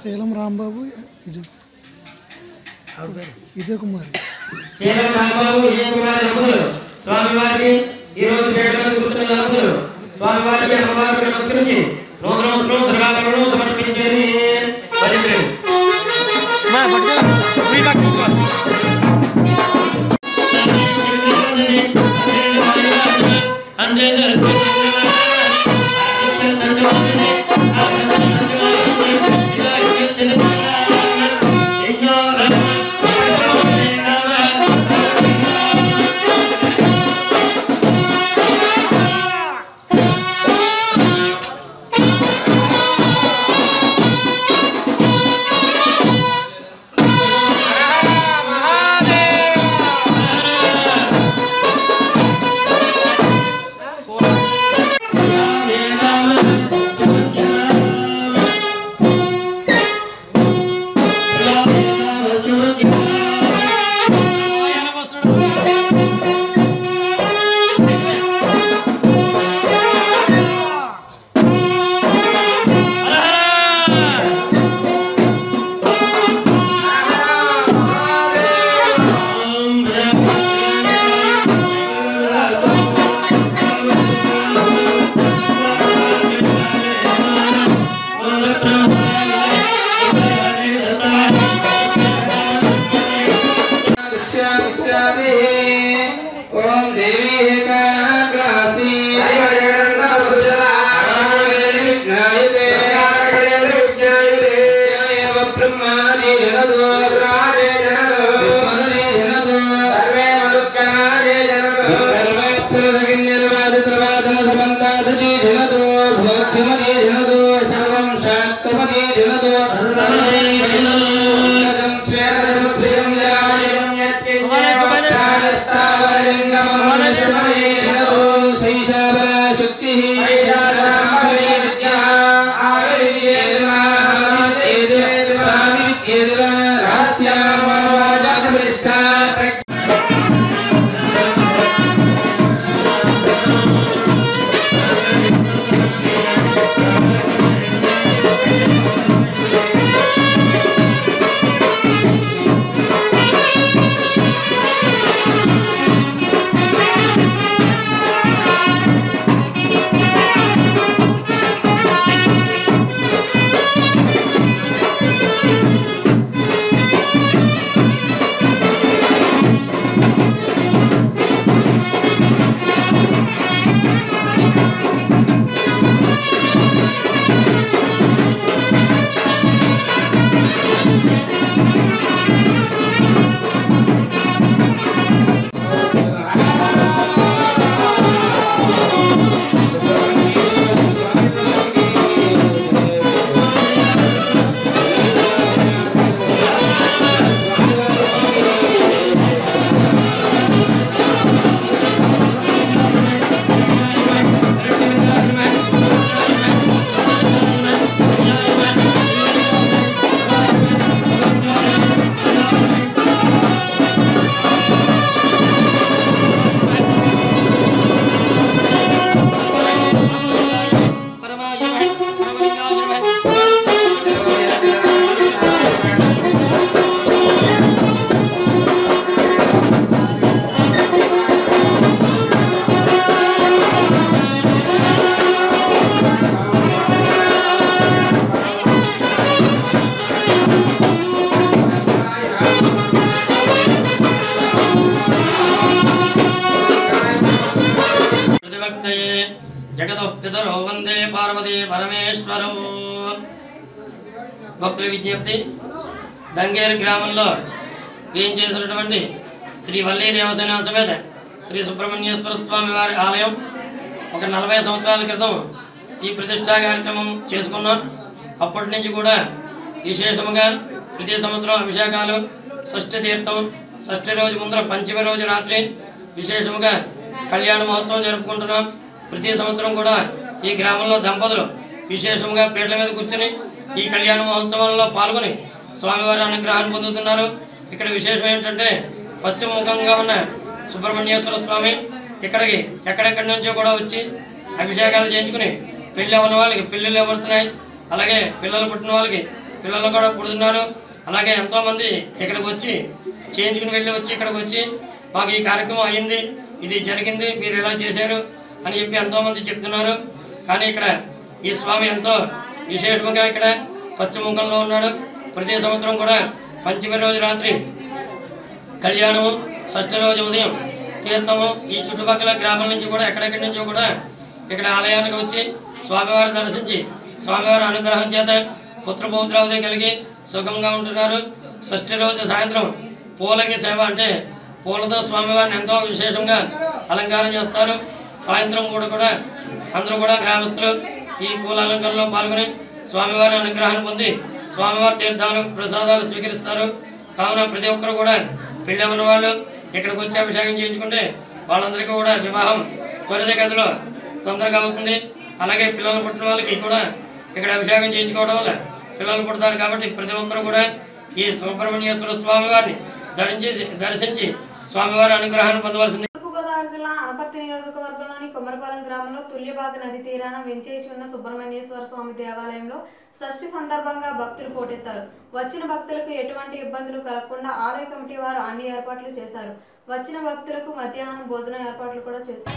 శీలం రాంబాబు విజయ్ విజయ్ కుమార్ శీలం రాంబాబు విజయ్ కుమార్ దంపతులు స్వామివారికి ఈ రోజు పేటలో కూర్చున్న దంపతులు స్వామివారికి అమ్మవారికి నమస్కరించి నూతనోత్సవం సర్వాభరణం సమర్పించేది పవిత్రం. జగదోపితరో వందే పార్వతీ పరమేశ్వరో. భక్తుల విజ్ఞప్తి, దంగేరు గ్రామంలో వేం చేసినటువంటి శ్రీ వల్లీ దేవసేన సమేత శ్రీ సుబ్రహ్మణ్యేశ్వర స్వామి వారి ఆలయం ఒక నలభై సంవత్సరాల క్రితం ఈ ప్రతిష్టా కార్యక్రమం చేసుకున్నాం. అప్పటి నుంచి కూడా విశేషముగా ప్రతి సంవత్సరం అభిషేకాలు, షష్ఠి తీర్థం, షష్ఠి రోజు ముందర పంచమి రోజు రాత్రి విశేషముగా కళ్యాణ మహోత్సవం జరుపుకుంటున్నాం. ప్రతి సంవత్సరం కూడా ఈ గ్రామంలో దంపతులు విశేషంగా పీటల మీద కూర్చొని ఈ కళ్యాణ మహోత్సవంలో పాల్గొని స్వామివారి అనుగ్రహాన్ని పొందుతున్నారు. ఇక్కడ విశేషం ఏంటంటే పశ్చిమ ముఖంగా ఉన్న సుబ్రహ్మణ్యేశ్వర స్వామి ఇక్కడికి ఎక్కడెక్కడి నుంచో కూడా వచ్చి అభిషేకాలు చేయించుకుని పెళ్ళి అవ్వని వాళ్ళకి పెళ్ళిళ్ళు ఎవరుతున్నాయి, అలాగే పిల్లలు పుట్టిన వాళ్ళకి పిల్లలు కూడా పుడుతున్నారు. అలాగే ఎంతోమంది ఇక్కడికి వచ్చి చేయించుకుని వెళ్ళి వచ్చి ఇక్కడికి వచ్చి మాకు ఈ కార్యక్రమం అయ్యింది, ఇది జరిగింది, మీరు ఇలా చేశారు అని చెప్పి ఎంతోమంది చెప్తున్నారు. కానీ ఇక్కడ ఈ స్వామి ఎంతో విశేషంగా ఇక్కడ పశ్చిమ ముఖంలో ఉన్నాడు. ప్రతి సంవత్సరం కూడా పంచమి రోజు రాత్రి కళ్యాణము, షష్ఠి రోజు ఉదయం తీర్థము. ఈ చుట్టుపక్కల గ్రామాల నుంచి కూడా ఎక్కడెక్కడి నుంచో కూడా ఇక్కడ ఆలయానికి వచ్చి స్వామివారిని దర్శించి స్వామివారి అనుగ్రహం చేత పుత్రపౌత్రావతి కలిగి సుఖంగా ఉంటున్నారు. షష్ఠి రోజు సాయంత్రం పూలంగి సేవ అంటే పూలతో స్వామివారిని ఎంతో విశేషంగా అలంకారం చేస్తారు. సాయంత్రం కూడా కూడా అందరూ కూడా గ్రామస్తులు ఈ పూల అలంకారంలో పాల్గొని స్వామివారి అనుగ్రహాన్ని పొంది స్వామివారి తీర్థాలు ప్రసాదాలు స్వీకరిస్తారు. కావున ప్రతి ఒక్కరు కూడా పెళ్ళి ఉన్న వాళ్ళు ఇక్కడికి వచ్చి అభిషేకం చేయించుకుంటే వాళ్ళందరికీ కూడా వివాహం త్వరితగతిలో తొందరగా అవుతుంది. అలాగే పిల్లలు పుట్టిన వాళ్ళకి కూడా ఇక్కడ అభిషేకం చేయించుకోవడం వల్ల పిల్లలు పుడతారు. కాబట్టి ప్రతి ఒక్కరు కూడా ఈ సుబ్రహ్మణ్యేశ్వర స్వామి వారిని ధరించి దర్శించి స్వామివారి అనుగ్రహాన్ని పొందవలసింది. తూర్పుగోదావరి జిల్లా అనపర్తి నియోజకవర్గంలోని కొమరపాలెం గ్రామంలో తుల్యబాగ నది తీరాన వెంచేసి ఉన్న సుబ్రహ్మణ్యేశ్వర స్వామి దేవాలయంలో షష్ఠి సందర్భంగా భక్తులు పోటెత్తారు. వచ్చిన భక్తులకు ఎటువంటి ఇబ్బందులు కలగకుండా ఆలయ కమిటీ వారు అన్ని ఏర్పాట్లు చేశారు. వచ్చిన భక్తులకు మధ్యాహ్నం భోజన ఏర్పాట్లు కూడా చేశారు.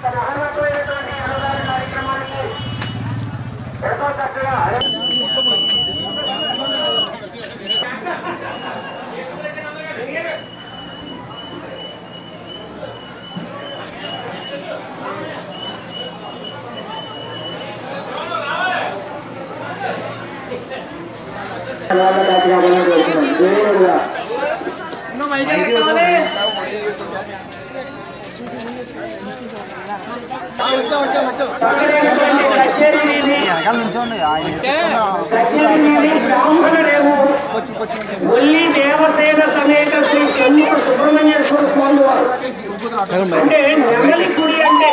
ఒల్లి దేవసేన సమేత శ్రీ షణ్ముఖ సుబ్రహ్మణ్యేశ్వర స్వామి వారు అంటే నెమలి గుడి అంటే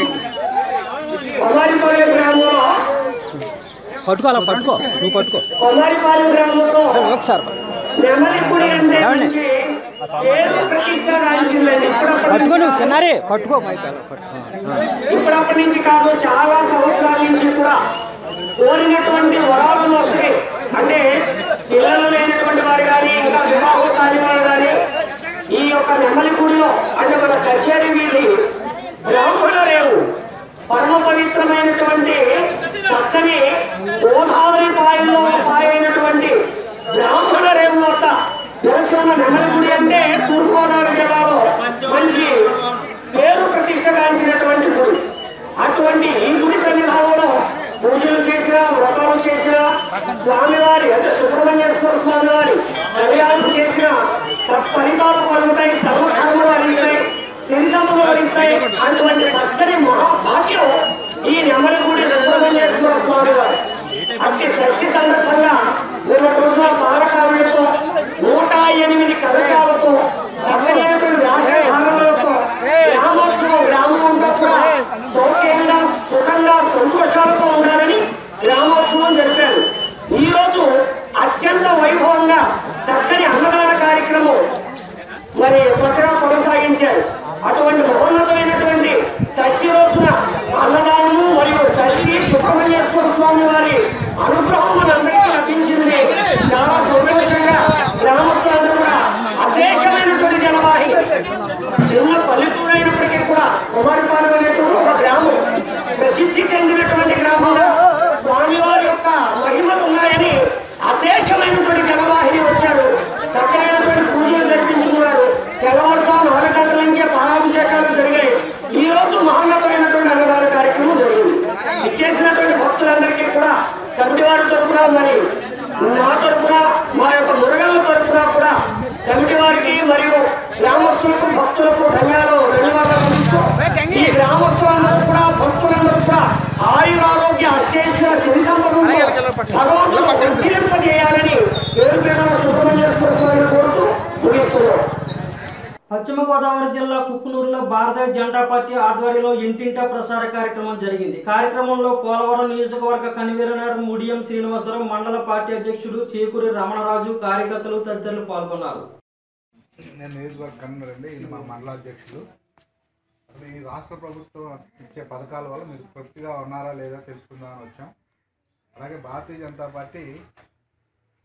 కొమారిపాలెం గ్రామంలో పట్టుకోవాలా పట్టుకో నువ్వు పట్టుకో కొమారిపాలెం గ్రామంలో ఒకసారి నెమలి గుడి అంటే నుంచి పేరు ప్రతిష్ట గాంచిందండి. పట్టుకో నువ్వు చిన్నారే పట్టుకో ఇప్పుడప్పటి నుంచి కాదు, చాలా సంవత్సరాల నుంచి కూడా కోరినటువంటి వరాలను వస్తాయి. అంటే పిల్లలు లేనటువంటి వారు కానీ ఇంకా వివాహం కాని వారు కానీ ఈ యొక్క నెమలి గుడిలో అంటే మన కచేరీ వీధి బ్రాహ్మణ రేవు పరమ పవిత్రమైనటువంటి చక్కని గోదావరి పాయల్లో పాయైనటువంటి బ్రాహ్మణ రేవు వద్ద వెలసిన నెమలి గుడి అంటే తూర్పుగోదావరి జిల్లాలో మంచి పేరు ప్రతిష్టగాంచినటువంటి గుడి. అటువంటి ఈ గుడి సన్నిధానంలో పూజలు చేసిన వ్రతాలు చేసిన స్వామివారి అంటే సుబ్రహ్మణ్యేశ్వర స్వామి వారి కళ్యాణం చేసిన సత్ఫలితాలు కలుగుతాయి, సర్వకర్మలు హరిస్తాయి, సిరి సంపదలు హరిస్తాయి. అటువంటి చక్కని మహాభాగ్యం ఈ నెమలిగూడి సుబ్రహ్మణ్యేశ్వర స్వామి వారు. అట్టి షష్ఠి సందర్భంగా నిన్న రోజున పాలకారులతో నూట ఎనిమిది కలశాలతో చక్కనైనటువంటి వ్యాఖ్యానాలతో గ్రామోత్సవం గ్రామం అంతా కూడా సౌఖ్యంగా సుఖంగా సంతోషాలతో ఉండాలని గ్రామోత్సవం జరిపారు. ఈ రోజు అత్యంత వైభవంగా చక్కని అన్నదాన కార్యక్రమం మరి చక్కగా కొనసాగించారు. అటువంటి మహోన్నతమైనటువంటి షష్ఠి రోజున అన్నదానము మరియు షష్ఠి సుబ్రహ్మణ్యేశ్వర స్వామి వారి అనుగ్రహం మనందరికీ లభించింది. చాలా సంతోషంగా గ్రామస్తులందరూ కూడా అశేషమైనటువంటి జనవాహి. చిన్న పల్లెటూరు అయినప్పటికీ కూడా కుమారిపాలెం అనేటువంటి ఒక గ్రామం ప్రసిద్ధి చెందినటువంటి గ్రామంలో స్వామివారి యొక్క మహిమలు ఉన్నాయని అశేషమైనటువంటి జనవాహిని వచ్చారు. చక్కనైనటువంటి పూజలు జరిపించుకున్నారు. తెల్లవారుజాము నాలుగు గంటల నుంచే పాలాభిషేకాలు జరిగాయి. ఈ రోజు మహోన్నతమైనటువంటి అన్నదాన కార్యక్రమం జరిగింది. ఇచ్చేసినటువంటి భక్తులందరికీ కూడా కమిటీ వారి తరఫున మరి మా తరఫున మా యొక్క మురగల తరఫున కూడా కమిటీ వారికి మరియు గ్రామస్తులకు భక్తులకు ధన్యాలు ధన్యవాదాలు అందిస్తూ ఈ గ్రామస్తులందరూ కూడా భక్తులందరూ కూడా ఆయురారోగ్య అష్టేశ్వర సిరి సంపదలతో భగవంతుడు వర్ధిల్లింపజేయాలని పేరు పేరున సుబ్రహ్మణ్యేశ్వర స్వామిని కోరుతూ ముగిస్తున్నాం. పశ్చిమ గోదావరి జిల్లా కుక్కునూరులో భారతీయ జనతా పార్టీ ఆధ్వర్యంలో ఇంటింటా ప్రసార కార్యక్రమం జరిగింది. కార్యక్రమంలో పోలవరం నియోజకవర్గ కన్వీనర్ ముడియం శ్రీనివాసరావు, మండల పార్టీ అధ్యక్షుడు చేకూరి రమణరాజు, కార్యకర్తలు తదితరులు పాల్గొన్నారు. నేను నియోజకవర్గ కన్వీనర్ అండి, ఇది మా మండల అధ్యక్షులు. అసలు ఈ రాష్ట్ర ప్రభుత్వం ఇచ్చే పథకాల వల్ల మీరు తృప్తిగా ఉన్నారా లేదా తెలుసుకుందామని వచ్చాం. అలాగే భారతీయ జనతా పార్టీ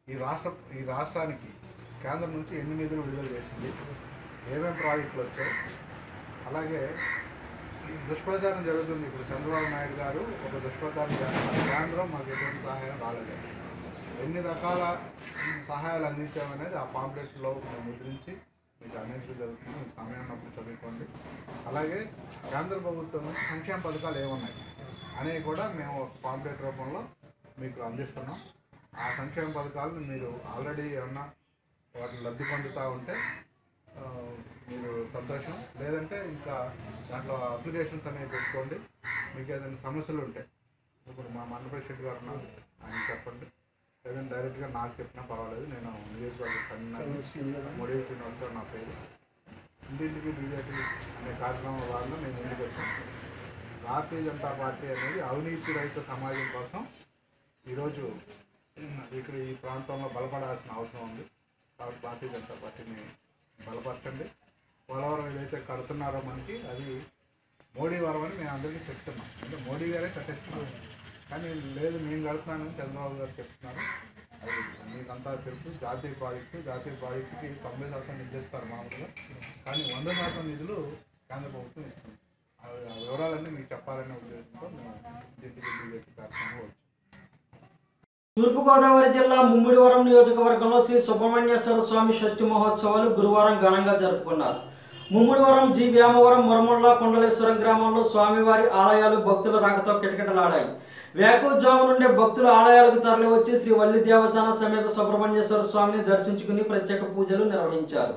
ఈ రాష్ట్ర ఈ రాష్ట్రానికి కేంద్రం నుంచి ఎన్ని నిధులు విడుదల చేసింది, ఏమేమి ప్రాజెక్టులు వచ్చాయి, అలాగే దుష్ప్రచారం జరుగుతుంది. ఇప్పుడు చంద్రబాబు నాయుడు గారు ఒక దుష్ప్రచారం చేస్తున్నారు, కేంద్రం మాకు ఎటువంటి సహాయం రాలేదు, ఎన్ని రకాల సహాయాలు అందించామనేది ఆ పాంప్లెట్స్లో మేము ముద్రించి మీకు అందించడం జరుగుతుంది. మీకు సమయం ఉన్నప్పుడు చదువుకోండి. అలాగే కేంద్ర ప్రభుత్వం నుంచి సంక్షేమ పథకాలు ఏమున్నాయి అనేవి కూడా మేము ఒక పాంప్లెట్ రూపంలో మీకు అందిస్తున్నాం. ఆ సంక్షేమ పథకాలను మీరు ఆల్రెడీ ఏమన్నా వాటిని లబ్ధి పొందుతూ ఉంటే మీరు సంతోషం, లేదంటే ఇంకా దాంట్లో అప్లికేషన్స్ అనేవి పెట్టుకోండి. మీకు ఏదైనా సమస్యలు ఉంటాయి, ఇప్పుడు మా మండపేట శెట్టి గారు ఉన్నారు, ఆయన చెప్పండి, లేదంటే డైరెక్ట్గా నాకు చెప్పినా పర్వాలేదు. నేను నియోజకవర్గ కన్వీనర్ మోడీ శ్రీనివాసరావు నా పేరు. ఇంటింటికి బీజేపీ అనే కార్యక్రమం భాగంగా నేను ముందుకు వచ్చాను. భారతీయ జనతా పార్టీ అనేది అవినీతి రహిత సమాజం కోసం ఈరోజు ఇక్కడ ఈ ప్రాంతంలో బలపడాల్సిన అవసరం ఉంది. కాబట్టి భారతీయ జనతా పార్టీని బలపరచండి. పోలవరం ఏదైతే కడుతున్నారో మనకి అది మోడీ వరం అని మేము అందరికీ చెప్తున్నాం. అంటే మోడీ గారే కట్టిస్తున్నారు, కానీ లేదు నేను కడుతున్నానని చంద్రబాబు గారు చెప్తున్నారు. అది మీకంతా తెలుసు. జాతీయ ప్రాజెక్టు జాతీయ ప్రాజెక్టుకి తొంభై శాతం నిధులు ఇస్తారు మామూలుగా, కానీ వంద శాతం నిధులు కేంద్ర ప్రభుత్వం ఇస్తుంది. ఆ వివరాలన్నీ మీకు చెప్పాలనే ఉద్దేశంతో మేము ఇంటింటికి బీజేపీ కార్యక్రమం వచ్చాం. తూర్పుగోదావరి జిల్లా ముమ్మిడివరం నియోజకవర్గంలో శ్రీ సుబ్రహ్మణ్యేశ్వర స్వామి షష్ఠి మహోత్సవాలు గురువారం ఘనంగా జరుపుకున్నారు. ముమ్మిడివరం, జి వ్యామవరం, మురమొళ్ళ, కొండలేశ్వరం గ్రామంలో స్వామివారి ఆలయాలు భక్తుల రాకతో కిటకిటలాడాయి. వేకువజాము నుండే భక్తులు ఆలయాలకు తరలివచ్చి శ్రీ వల్లి దేవస్థాన సమేత సుబ్రహ్మణ్యేశ్వర స్వామిని దర్శించుకుని ప్రత్యేక పూజలు నిర్వహించారు.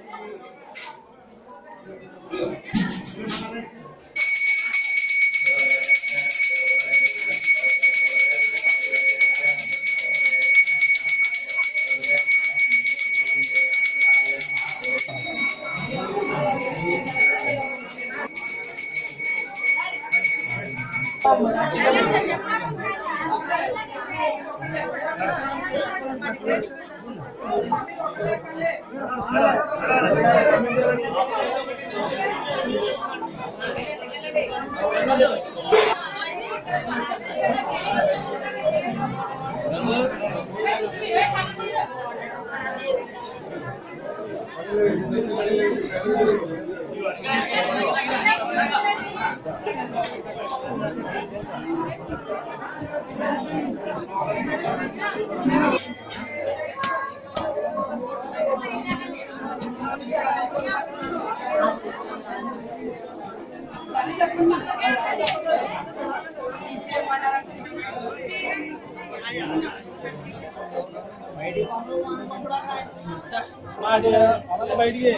బయటికి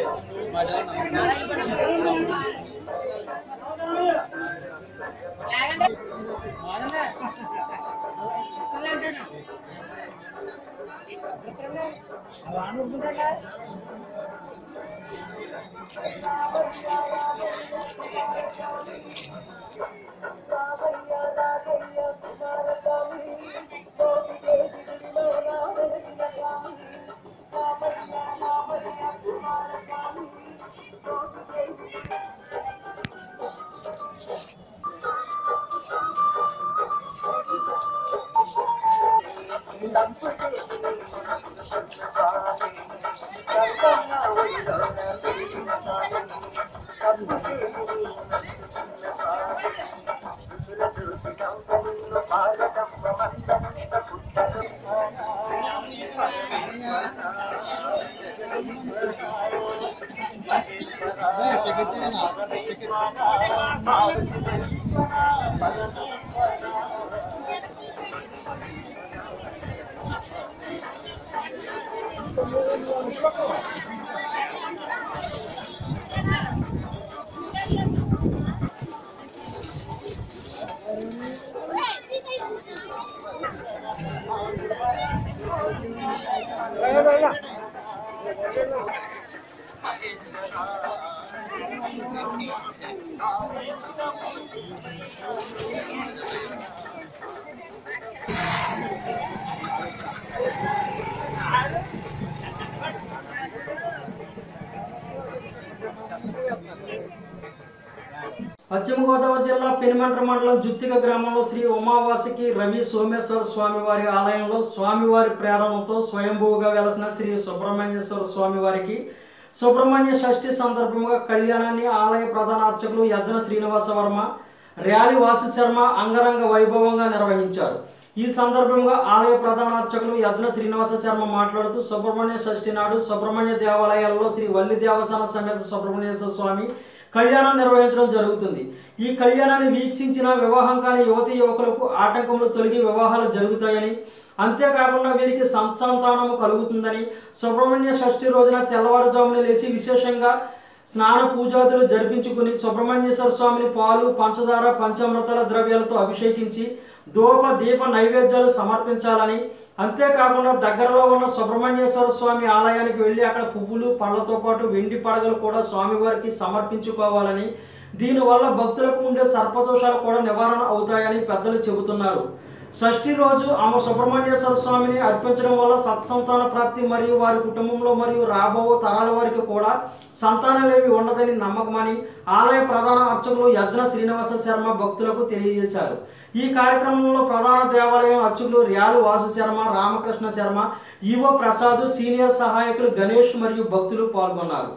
పశ్చిమ గోదావరి జిల్లా పెనుమంట్ర మండలం జుత్తిక గ్రామంలో శ్రీ ఉమావాసికి రవి సోమేశ్వర స్వామివారి ఆలయంలో స్వామివారి ప్రేరణతో స్వయంభూగా వెలసిన శ్రీ సుబ్రహ్మణ్యేశ్వర స్వామివారికి సుబ్రహ్మణ్య షష్ఠి సందర్భంగా కళ్యాణాన్ని ఆలయ ప్రధాన అర్చకులు యజ్ఞ శ్రీనివాస వర్మ, ర్యాలి వాసు శర్మ అంగరంగ వైభవంగా నిర్వహించారు. ఈ సందర్భంగా ఆలయ ప్రధాన అర్చకులు యజ్ఞ శ్రీనివాస శర్మ మాట్లాడుతూ సుబ్రహ్మణ్య షష్ఠి నాడు సుబ్రహ్మణ్య దేవాలయాల్లో శ్రీ వల్లి దేవస్థాన సమేత సుబ్రహ్మణ్యేశ్వర స్వామి కళ్యాణం నిర్వహించడం జరుగుతుంది. ఈ కళ్యాణాన్ని వీక్షించిన వివాహం కాని యువతి యువకులకు ఆటంకములు తొలగి వివాహాలు జరుగుతాయని, అంతేకాకుండా వీరికి సంతానము కలుగుతుందని, సుబ్రహ్మణ్య షష్ఠి రోజున తెల్లవారుజామున లేచి విశేషంగా స్నాన పూజాదులు జరిపించుకుని సుబ్రహ్మణ్యేశ్వర స్వామిని పాలు, పంచదార, పంచామృతాల ద్రవ్యాలతో అభిషేకించి ధూప దీప నైవేద్యాలు సమర్పించాలని, అంతేకాకుండా దగ్గరలో ఉన్న సుబ్రహ్మణ్యేశ్వర స్వామి ఆలయానికి వెళ్ళి అక్కడ పువ్వులు పళ్ళతో పాటు వెండి పడగలు కూడా స్వామివారికి సమర్పించుకోవాలని, దీనివల్ల భక్తులకు ఉండే సర్పదోషాలు కూడా నివారణ అవుతాయని పెద్దలు చెబుతున్నారు. షష్ఠి రోజు ఆమె సుబ్రహ్మణ్యేశ్వర స్వామిని అర్పించడం వల్ల సత్సంతాన ప్రాప్తి మరియు వారి కుటుంబంలో మరియు రాబో తరాల వారికి కూడా సంతానలేమి ఉండదని నమ్మకమని ఆలయ ప్రధాన అర్చకులు యజ్ఞ శ్రీనివాస శర్మ భక్తులకు తెలియజేశారు. ఈ కార్యక్రమంలో ప్రధాన దేవాలయం అర్చకులు ర్యాలు వాసు శర్మ, రామకృష్ణ శర్మ, ఈవో ప్రసాద్, సీనియర్ సహాయకులు గణేష్ మరియు భక్తులు పాల్గొన్నారు.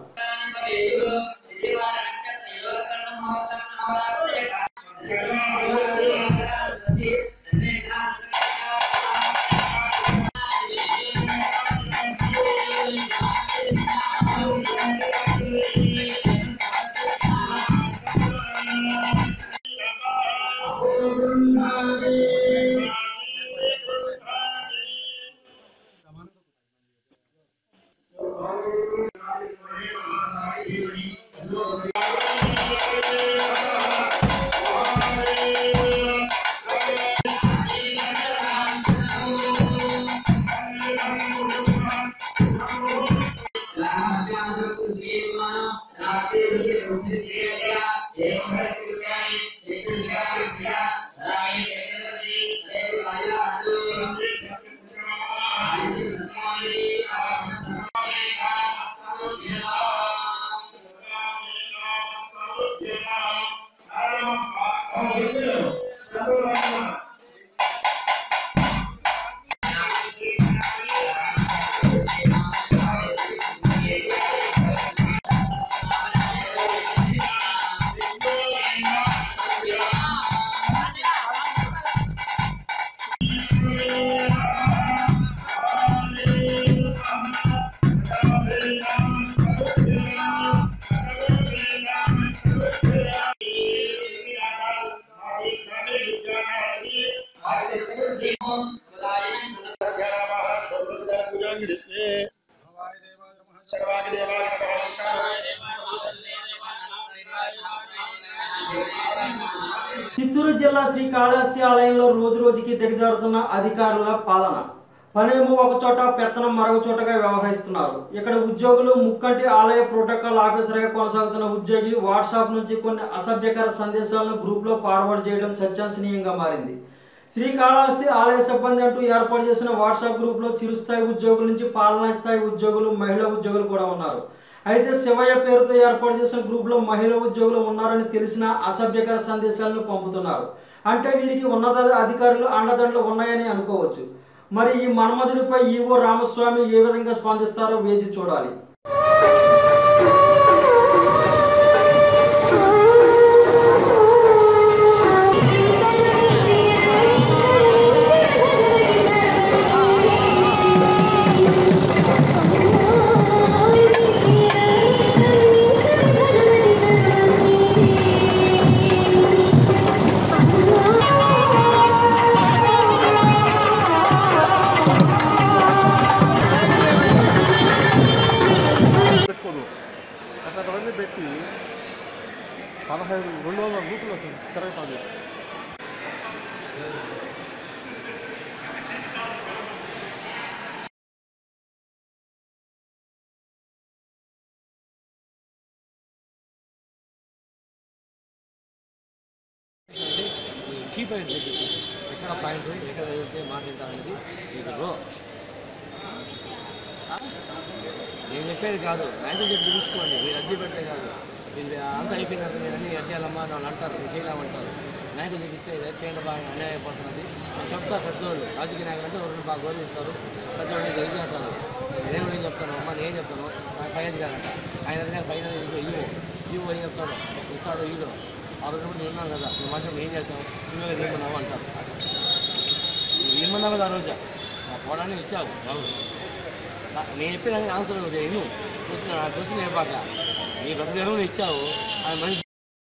చిత్తూరు జిల్లా శ్రీకాళహస్తి ఆలయంలో రోజు రోజుకి దిగజారుతున్న అధికారుల పాలన. పనేమో ఒక చోట, పెత్తనం మరొక చోటగా వ్యవహరిస్తున్నారు. ఇక్కడ ఉద్యోగులు ముక్కంటి ఆలయ ప్రోటోకాల్ ఆఫీసర్గా కొనసాగుతున్న ఉద్యోగి వాట్సాప్ నుంచి కొన్ని అసభ్యకర సందేశాలను గ్రూప్లో ఫార్వర్డ్ చేయడం చర్చనీయంగా మారింది. శ్రీకాళహస్తి ఆలయ సిబ్బంది అంటూ ఏర్పాటు చేసిన వాట్సాప్ గ్రూప్లో చిరుస్థాయి ఉద్యోగుల నుంచి పాలనా స్థాయి ఉద్యోగులు, మహిళా ఉద్యోగులు కూడా ఉన్నారు. అయితే శివయ్య పేరుతో ఏర్పాటు చేసిన గ్రూప్లో మహిళా ఉద్యోగులు ఉన్నారని తెలిసిన అసభ్యకర సందేశాలను పంపుతున్నారు. అంటే వీరికి ఉన్నత అధికారులు అండదండలు ఉన్నాయని అనుకోవచ్చు. మరి ఈ మన్మధుడిపై ఈవో రామస్వామి ఏ విధంగా స్పందిస్తారో వేచి చూడాలి. పెట్టి పదహైదు రెండు వందల రూపాయలు తిరగతాది. కీ పాయింట్ ఎక్కడ పాయింట్ ఎక్కడ వేసే మాట్లాడాలనేది ఇది రో నేను చెప్పేది కాదు, రైతు చెప్పి చూసుకోండి, మీరు అర్జీ పెడితే కాదు. వీళ్ళు అంతా అయిపోయిన తర్వాత మీరు అన్నీ ఎడ్ చేయాలమ్మా అని వాళ్ళు అంటారు, మీరు చేయలేమంటారు. నాయకులు చూపిస్తే ఇది చేయండి బాగా అన్యాయం అయిపోతున్నది అని చెప్తారు పెద్దోళ్ళు. రాజకీయ నాయకులు అంటే ఎవరు బాగా గౌరవిస్తారు, పెద్దవాళ్ళు జరిగి అంటారు. నేను ఏం చెప్తాను అమ్మా, నేను చెప్తాను నాకు పై అధికారంట, ఆయన అధికారి పైన ఇవ్వు ఇవ్వు అని చెప్తాడు, ఇస్తాడు ఈడు. ఆ రోజు కూడా ఉన్నాం కదా, మేము మనుషులు ఏం చేస్తాం, సినిమాగా ఏమన్నావు అంటారు. ఏమన్నావు కదా ఆ రోజు నా పోవడానికి ఇచ్చావు బాబు, నేను చెప్పేదానికి ఆన్సర్ నేను చూస్తున్నా ఆ క్వశ్చన్ చెప్పాక నీ బ్రతకను ఇచ్చావు అది మంచి.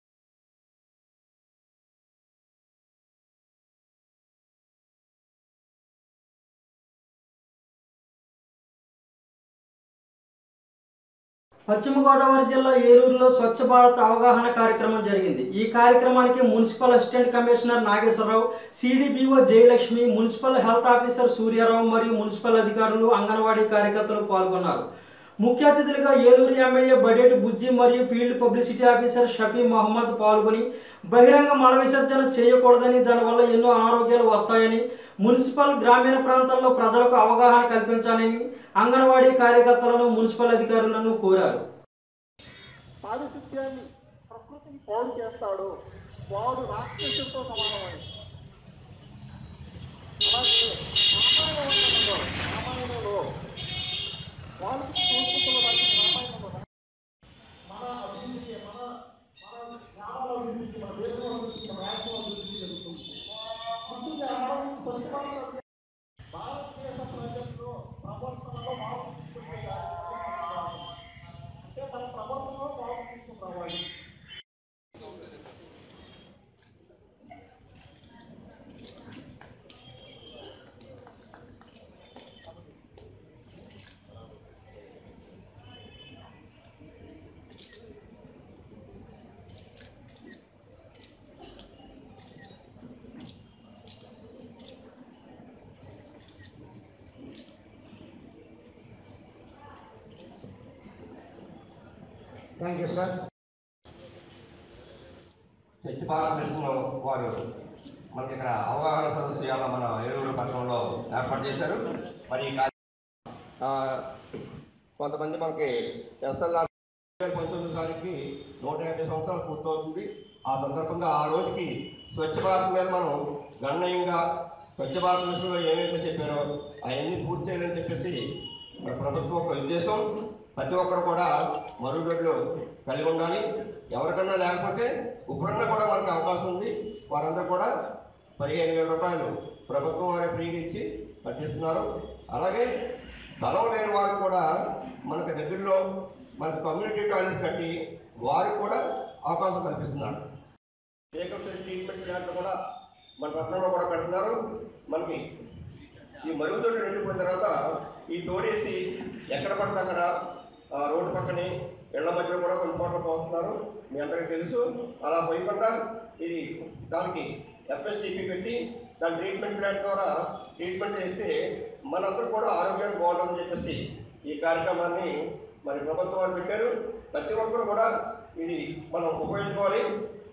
పశ్చిమ గోదావరి జిల్లా ఏలూరులో స్వచ్ఛ భారత్ అవగాహన కార్యక్రమం జరిగింది. ఈ కార్యక్రమానికి municipal assistant commissioner Nageswararao, CDPO Jayalakshmi, municipal health officer Suryarao మరియు మున్సిపల్ అధికారులు, అంగన్వాడీ కార్యకర్తలు పాల్గొన్నారు. ముఖ్య అతిథులుగా ఏలూరు ఎమ్మెల్యే బడేటి బుజ్జి మరియు field publicity officer Shafi Mohammad పాల్గొని బహిరంగ మల విసర్జన చేయకూడదని, దానివల్ల ఎన్నో అనారోగ్యాలు వస్తాయని, మున్సిపల్ గ్రామీణ ప్రాంతాల్లో ప్రజలకు అవగాహన కల్పించాలని అంగన్వాడీ కార్యకర్తలను, మున్సిపల్ అధికారులను కోరారు. పారిశుద్ధ్యాన్ని ప్రకృతిని పాడు చేస్తాడు, వాడు రాక్షసుడితో సమానమని. అలాగే రామాయణంలో రామాయణంలో వాళ్ళకి సంస్కృతులు రాసిన రామాయణంలో మన అభివృద్ధి, మన మన గ్రామాల అభివృద్ధి, మన దేశం అభివృద్ధి, మన రాష్ట్రం అభివృద్ధి జరుగుతుంది. ముందుగా పరిపాలన భారతదేశ ప్రజల్లో ప్రవర్తనలో మార్పు తీసుకునే అంటే మన ప్రవర్తనలో మార్పు తీసుకురావాలి. Thank you sir. Swachh Bharat mission వారు మనకి ఇక్కడ అవగాహన సదస్సు ఇవాళ మన ఏలూరు పట్టణంలో ఏర్పాటు చేశారు. మరి కొంతమంది మనకి ఎస్ఎల్ఆర్ పంతొమ్మిది తారీఖుకి నూట యాభై సంవత్సరాలు పూర్తవుతుంది. ఆ సందర్భంగా ఆ రోజుకి స్వచ్ఛ భారత్ మీద మనం గణనీయంగా స్వచ్ఛ భారత్ మిషన్లో ఏవైతే చెప్పారో అవన్నీ పూర్తి చేయాలని చెప్పేసి మన ప్రభుత్వం ఒక ఉద్దేశం. ప్రతి ఒక్కరు కూడా మరుగుదొడ్లు కలిగి ఉండాలి. ఎవరికన్నా లేకపోతే ఇప్పుడన్నా కూడా మనకు అవకాశం ఉంది. వారందరూ కూడా పదిహేను వేల రూపాయలు ప్రభుత్వం వారే ఫ్రీగా ఇచ్చి పట్టిస్తున్నారు. అలాగే స్థలం లేని వారు కూడా మనకు దగ్గరలో మనకు కమ్యూనిటీ టాయిలెట్స్ కట్టి వారికి కూడా అవకాశం కల్పిస్తున్నారు. ఏకల్ ట్రీట్మెంట్ ప్లాంట్లు కూడా మన పట్టణంలో కూడా కడుతున్నారు. మనకి ఈ మరుగుదొడ్లు నిండిపోయిన తర్వాత ఈ తోడేసి ఎక్కడ పడితే అక్కడ రోడ్డు పక్కనే ఇళ్ల మధ్యలో కూడా కొన్ని చోట్ల పోతున్నారు, మీ అందరికీ తెలుసు. అలా పోయకుండా ఇది దానికి ఎఫ్ఎస్టీపీ పెట్టి దాని ట్రీట్మెంట్ ప్లాంట్ ద్వారా ట్రీట్మెంట్ చేస్తే మనందరూ కూడా ఆరోగ్యాన్ని బాగుంటుందని చెప్పేసి ఈ కార్యక్రమాన్ని మరి ప్రభుత్వం వారు పెట్టారు. ప్రతి ఒక్కరు కూడా ఇది మనం ఉపయోగించుకోవాలి.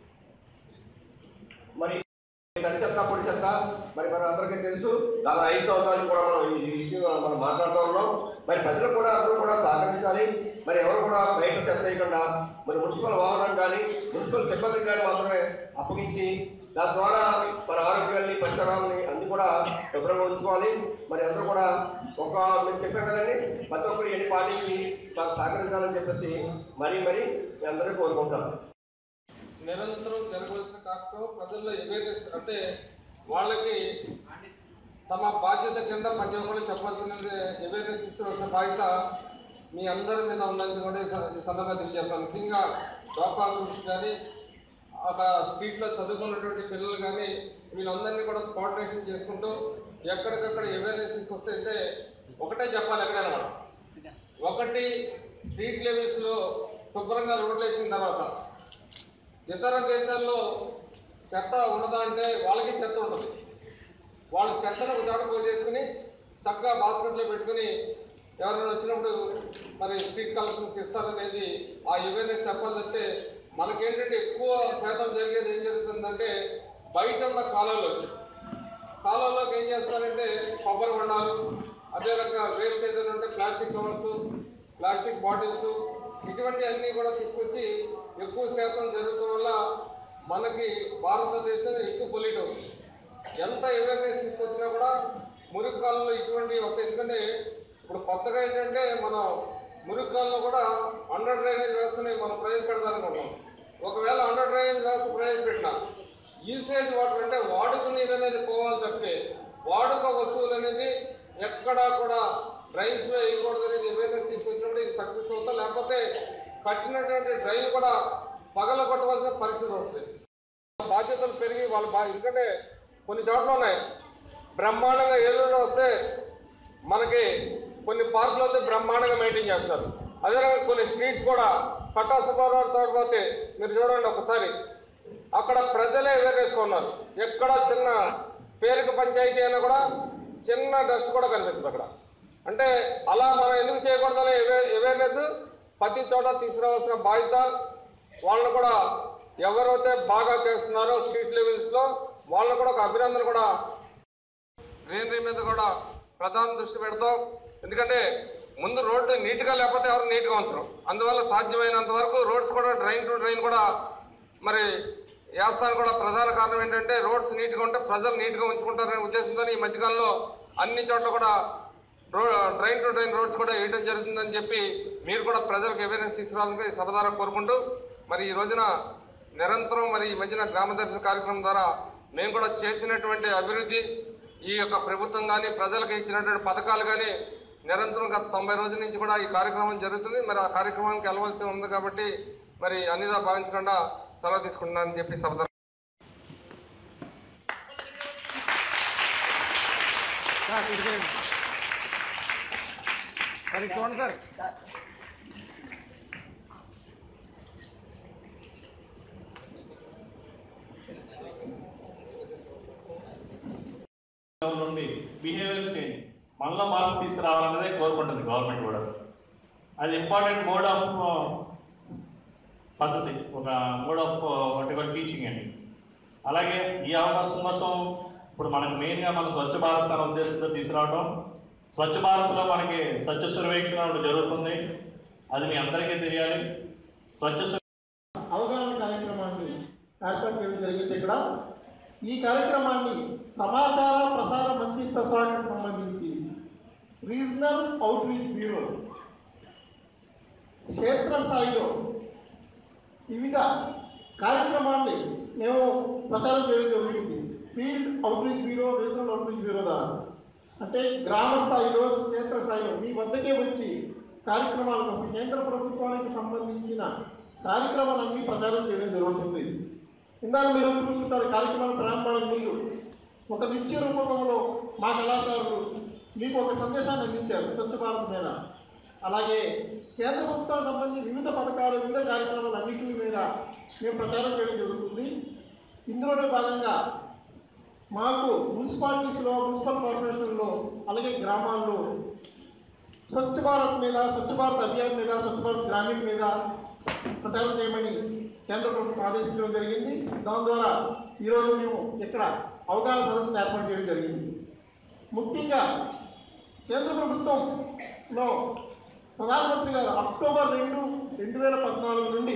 మరి తడి చెత్త పొడి చెత్త మరి మన అందరికీ తెలుసు. దాదాపు ఐదు సంవత్సరాలు కూడా మనం ఈ ఇష్యూ మనం మాట్లాడుతూ ఉన్నాం. మరి ప్రజలు కూడా అందరూ కూడా సహకరించాలి. మరి ఎవరు కూడా బయట చెత్త వేయకుండా మరి మున్సిపల్ వాహనం కానీ మున్సిపల్ సిబ్బందికి కానీ మాత్రమే అప్పగించి దాని ద్వారా మన ఆరోగ్యాన్ని పరిసరాలని అన్ని కూడా శుభ్రంగా ఉంచుకోవాలి. మరి అందరూ కూడా ఒక మేము చెప్పాం కదండి, ప్రతి ఒక్కరు ఎన్ని పాటించి మాకు సహకరించాలని చెప్పేసి మరీ మరీ మీ అందరూ కోరుకుంటాను. నిరంతరం జరగవలసిన కార్యక్రమం ప్రజల్లో అవేర్నెస్ అంటే వాళ్ళకి తమ బాధ్యత కింద ప్రతి ఒక్కరు చెప్పాల్సిన అవేర్నెస్ తీసుకువలసిన బాధ్యత మీ అందరి మీద ఉందని కూడా ఈ సందర్భంగా తెలియజేస్తాను. ముఖ్యంగా డ్రాప్ గురించి కానీ ఒక స్ట్రీట్లో చదువుకున్నటువంటి పిల్లలు కానీ వీళ్ళందరినీ కూడా కోఆర్డినేషన్ చేసుకుంటూ ఎక్కడికక్కడ అవేర్నెస్ తీసుకొస్తే అంటే ఒకటే చెప్పాలి ఎక్కడైనా మనం. ఒకటి స్ట్రీట్ లెవెల్స్లో శుభ్రంగా రోడ్లు వేసిన తర్వాత ఇతర దేశాల్లో చెత్త ఉండదా అంటే వాళ్ళకి చెత్త ఉండదు. వాళ్ళు చెత్తను ఒక చోట పోసేసుకుని చక్కగా బాస్కెట్లో పెట్టుకుని ఎవరైనా వచ్చినప్పుడు మరి స్ట్రీట్ కలెక్షన్స్కి ఇస్తారనేది ఆ అవేర్నెస్ చెప్పాలంటే మనకేంటంటే ఎక్కువ శాతం జరిగేది ఏం జరుగుతుందంటే బయట ఉన్న కాలువలోకి కాలువలోకి ఏం చేస్తారంటే కొబ్బరి బొండాలు, అదే రకంగా వేస్ట్ ఏదైనా ఉంటే ప్లాస్టిక్ కవర్స్, ప్లాస్టిక్ బాటిల్స్ ఇటువంటి అన్నీ కూడా తీసుకొచ్చి ఎక్కువ శాతం జరగడం వల్ల మనకి భారతదేశం ఎక్కువ పొల్యూట్ అవుతుంది. ఎంత అవేర్నెస్ తీసుకొచ్చినా కూడా మురికి కాలంలో ఇటువంటి ఒక ఎందుకంటే ఇప్పుడు కొత్తగా ఏంటంటే మనం మురికి కాలంలో కూడా అండర్ డ్రైనేజ్ వ్యవస్థని మనం ప్రవేశపెడతారనుకుంటాం. ఒకవేళ అండర్ డ్రైనేజ్ వ్యవస్థ ప్రవేశపెట్టినా యూసేజ్ వాటర్ అంటే వాడుక నీరు అనేది పోవాలి తప్పితే వాడుక వస్తువులు అనేది ఎక్కడా కూడా డ్రైన్స్లో వేయకూడదు అనేది అవేర్నెస్ తీసుకొచ్చినప్పుడు ఇది సక్సెస్ అవుతా, లేకపోతే కట్టినటువంటి డ్రైన్ కూడా పగల కొట్టవలసిన పరిస్థితి వస్తుంది. బాధ్యతలు పెరిగి వాళ్ళ బా ఎందుకంటే కొన్ని చోట్ల ఉన్నాయి బ్రహ్మాండంగా ఏలూరులో వస్తే మనకి కొన్ని పార్కులు వస్తే బ్రహ్మాండంగా మెయింటైన్ చేస్తారు. అదేవిధంగా కొన్ని స్ట్రీట్స్ కూడా పట్టా సుబ్బారావు తోట పోతే మీరు చూడండి ఒకసారి అక్కడ ప్రజలే అవేర్నెస్గా ఉన్నారు. ఎక్కడ చిన్న పేరుకు పంచాయతీ అయినా కూడా చిన్న డస్ట్ కూడా కనిపిస్తుంది అక్కడ. అంటే అలా మనం ఎందుకు చేయకూడదనే అవేర్నెస్ ప్రతి చోట తీసుకురావాల్సిన బాధ్యత వాళ్ళని కూడా ఎవరైతే బాగా చేస్తున్నారో స్ట్రీట్ లెవెల్స్లో వాళ్ళని కూడా ఒక అభినందన కూడా గ్రీనరీ మీద కూడా ప్రధాన దృష్టి పెడతాం. ఎందుకంటే ముందు రోడ్డు నీట్గా లేకపోతే ఎవరు నీట్గా ఉంచరు. అందువల్ల సాధ్యమైనంత వరకు రోడ్స్ కూడా డ్రైన్ టు డ్రైన్ కూడా మరి వేస్తాను కూడా ప్రధాన కారణం ఏంటంటే రోడ్స్ నీట్గా ఉంటే ప్రజలు నీట్గా ఉంచుకుంటారనే ఉద్దేశంతో ఈ మధ్యకాలంలో అన్ని చోట్ల కూడా రో డ్రైన్ టు డ్రైన్ రోడ్స్ కూడా వేయడం జరుగుతుందని చెప్పి మీరు కూడా ప్రజలకు అవేర్నెస్ తీసుకురావాలని సభ కోరుకుంటూ మరి ఈ రోజున నిరంతరం మరి ఈ మధ్యన గ్రామ దర్శన కార్యక్రమం ద్వారా మేము కూడా చేసినటువంటి అభివృద్ధి ఈ యొక్క ప్రభుత్వం కానీ ప్రజలకు ఇచ్చినటువంటి పథకాలు కానీ నిరంతరం గత తొంభై రోజుల నుంచి కూడా ఈ కార్యక్రమం జరుగుతుంది. మరి ఆ కార్యక్రమానికి వెళ్ళవలసి ఉంది కాబట్టి మరి అన్నిదా భావించకుండా సెలవు తీసుకుంటున్నానని చెప్పి సభ నుండి బిహేవియర్ చేంజ్ మనలో మార్పు తీసుకురావాలన్నదే కోరుకుంటుంది గవర్నమెంట్ కూడా. అది ఇంపార్టెంట్ మోడ్ ఆఫ్ పద్ధతి, ఒక మోడ్ ఆఫ్ వాట్ టీచింగ్ అండి. అలాగే ఈ అవకాశం మొత్తం ఇప్పుడు మనకు మెయిన్గా మన స్వచ్ఛ భారత్ అనే ఉద్దేశంతో తీసుకురావడం. స్వచ్ఛ భారత్లో మనకి స్వచ్ఛ సర్వేక్షణ ఒకటి జరుగుతుంది, అది మీ అందరికీ తెలియాలి. స్వచ్ఛ అవగాహన కార్యక్రమాన్ని ఏర్పాటు చేయడం జరిగింది. ఇక్కడ ఈ కార్యక్రమాన్ని సమాచార ప్రసార మంత్రిత్వ శాఖకు సంబంధించి రీజనల్ అవుట్ రీచ్ బ్యూరో క్షేత్రస్థాయిలో వివిధ కార్యక్రమాన్ని మేము ప్రచారం చేయడం జరుగుతుంది. Field outreach bureau, regional outreach bureau ద్వారా అంటే గ్రామ స్థాయిలో క్షేత్రస్థాయిలో మీ వద్దకే వచ్చి కార్యక్రమాల కోసం కేంద్ర ప్రభుత్వానికి సంబంధించిన కార్యక్రమాలన్నీ ప్రచారం చేయడం జరుగుతుంది. ఇందాక మీరు చూస్తుంటారు కార్యక్రమాలు ప్రారంభానికి ముందు ఒక నృత్య రూపంలో మా కళాకారులు మీకు ఒక సందేశాన్ని అందించారు స్వచ్ఛ భారత్ మీద. అలాగే కేంద్ర ప్రభుత్వానికి సంబంధించి వివిధ పథకాలు వివిధ కార్యక్రమాలు అన్నింటి మీద మేము ప్రచారం చేయడం జరుగుతుంది. ఇందులోనే భాగంగా మాకు మున్సిపాలిటీస్లో, మున్సిపల్ కార్పొరేషన్లో అలాగే గ్రామాల్లో స్వచ్ఛ భారత్ మీద, స్వచ్ఛ భారత్ అభియాన్ మీద, స్వచ్ఛ భారత్ గ్రామీణ మీద ప్రచారం చేయమని కేంద్ర ప్రభుత్వం ఆదేశించడం జరిగింది. దాని ద్వారా ఈరోజు మేము ఇక్కడ అవగాహన సదస్సును ఏర్పాటు చేయడం జరిగింది. ముఖ్యంగా కేంద్ర ప్రభుత్వంలో ప్రధానమంత్రి గారు అక్టోబర్ రెండు రెండు వేల పద్నాలుగు నుండి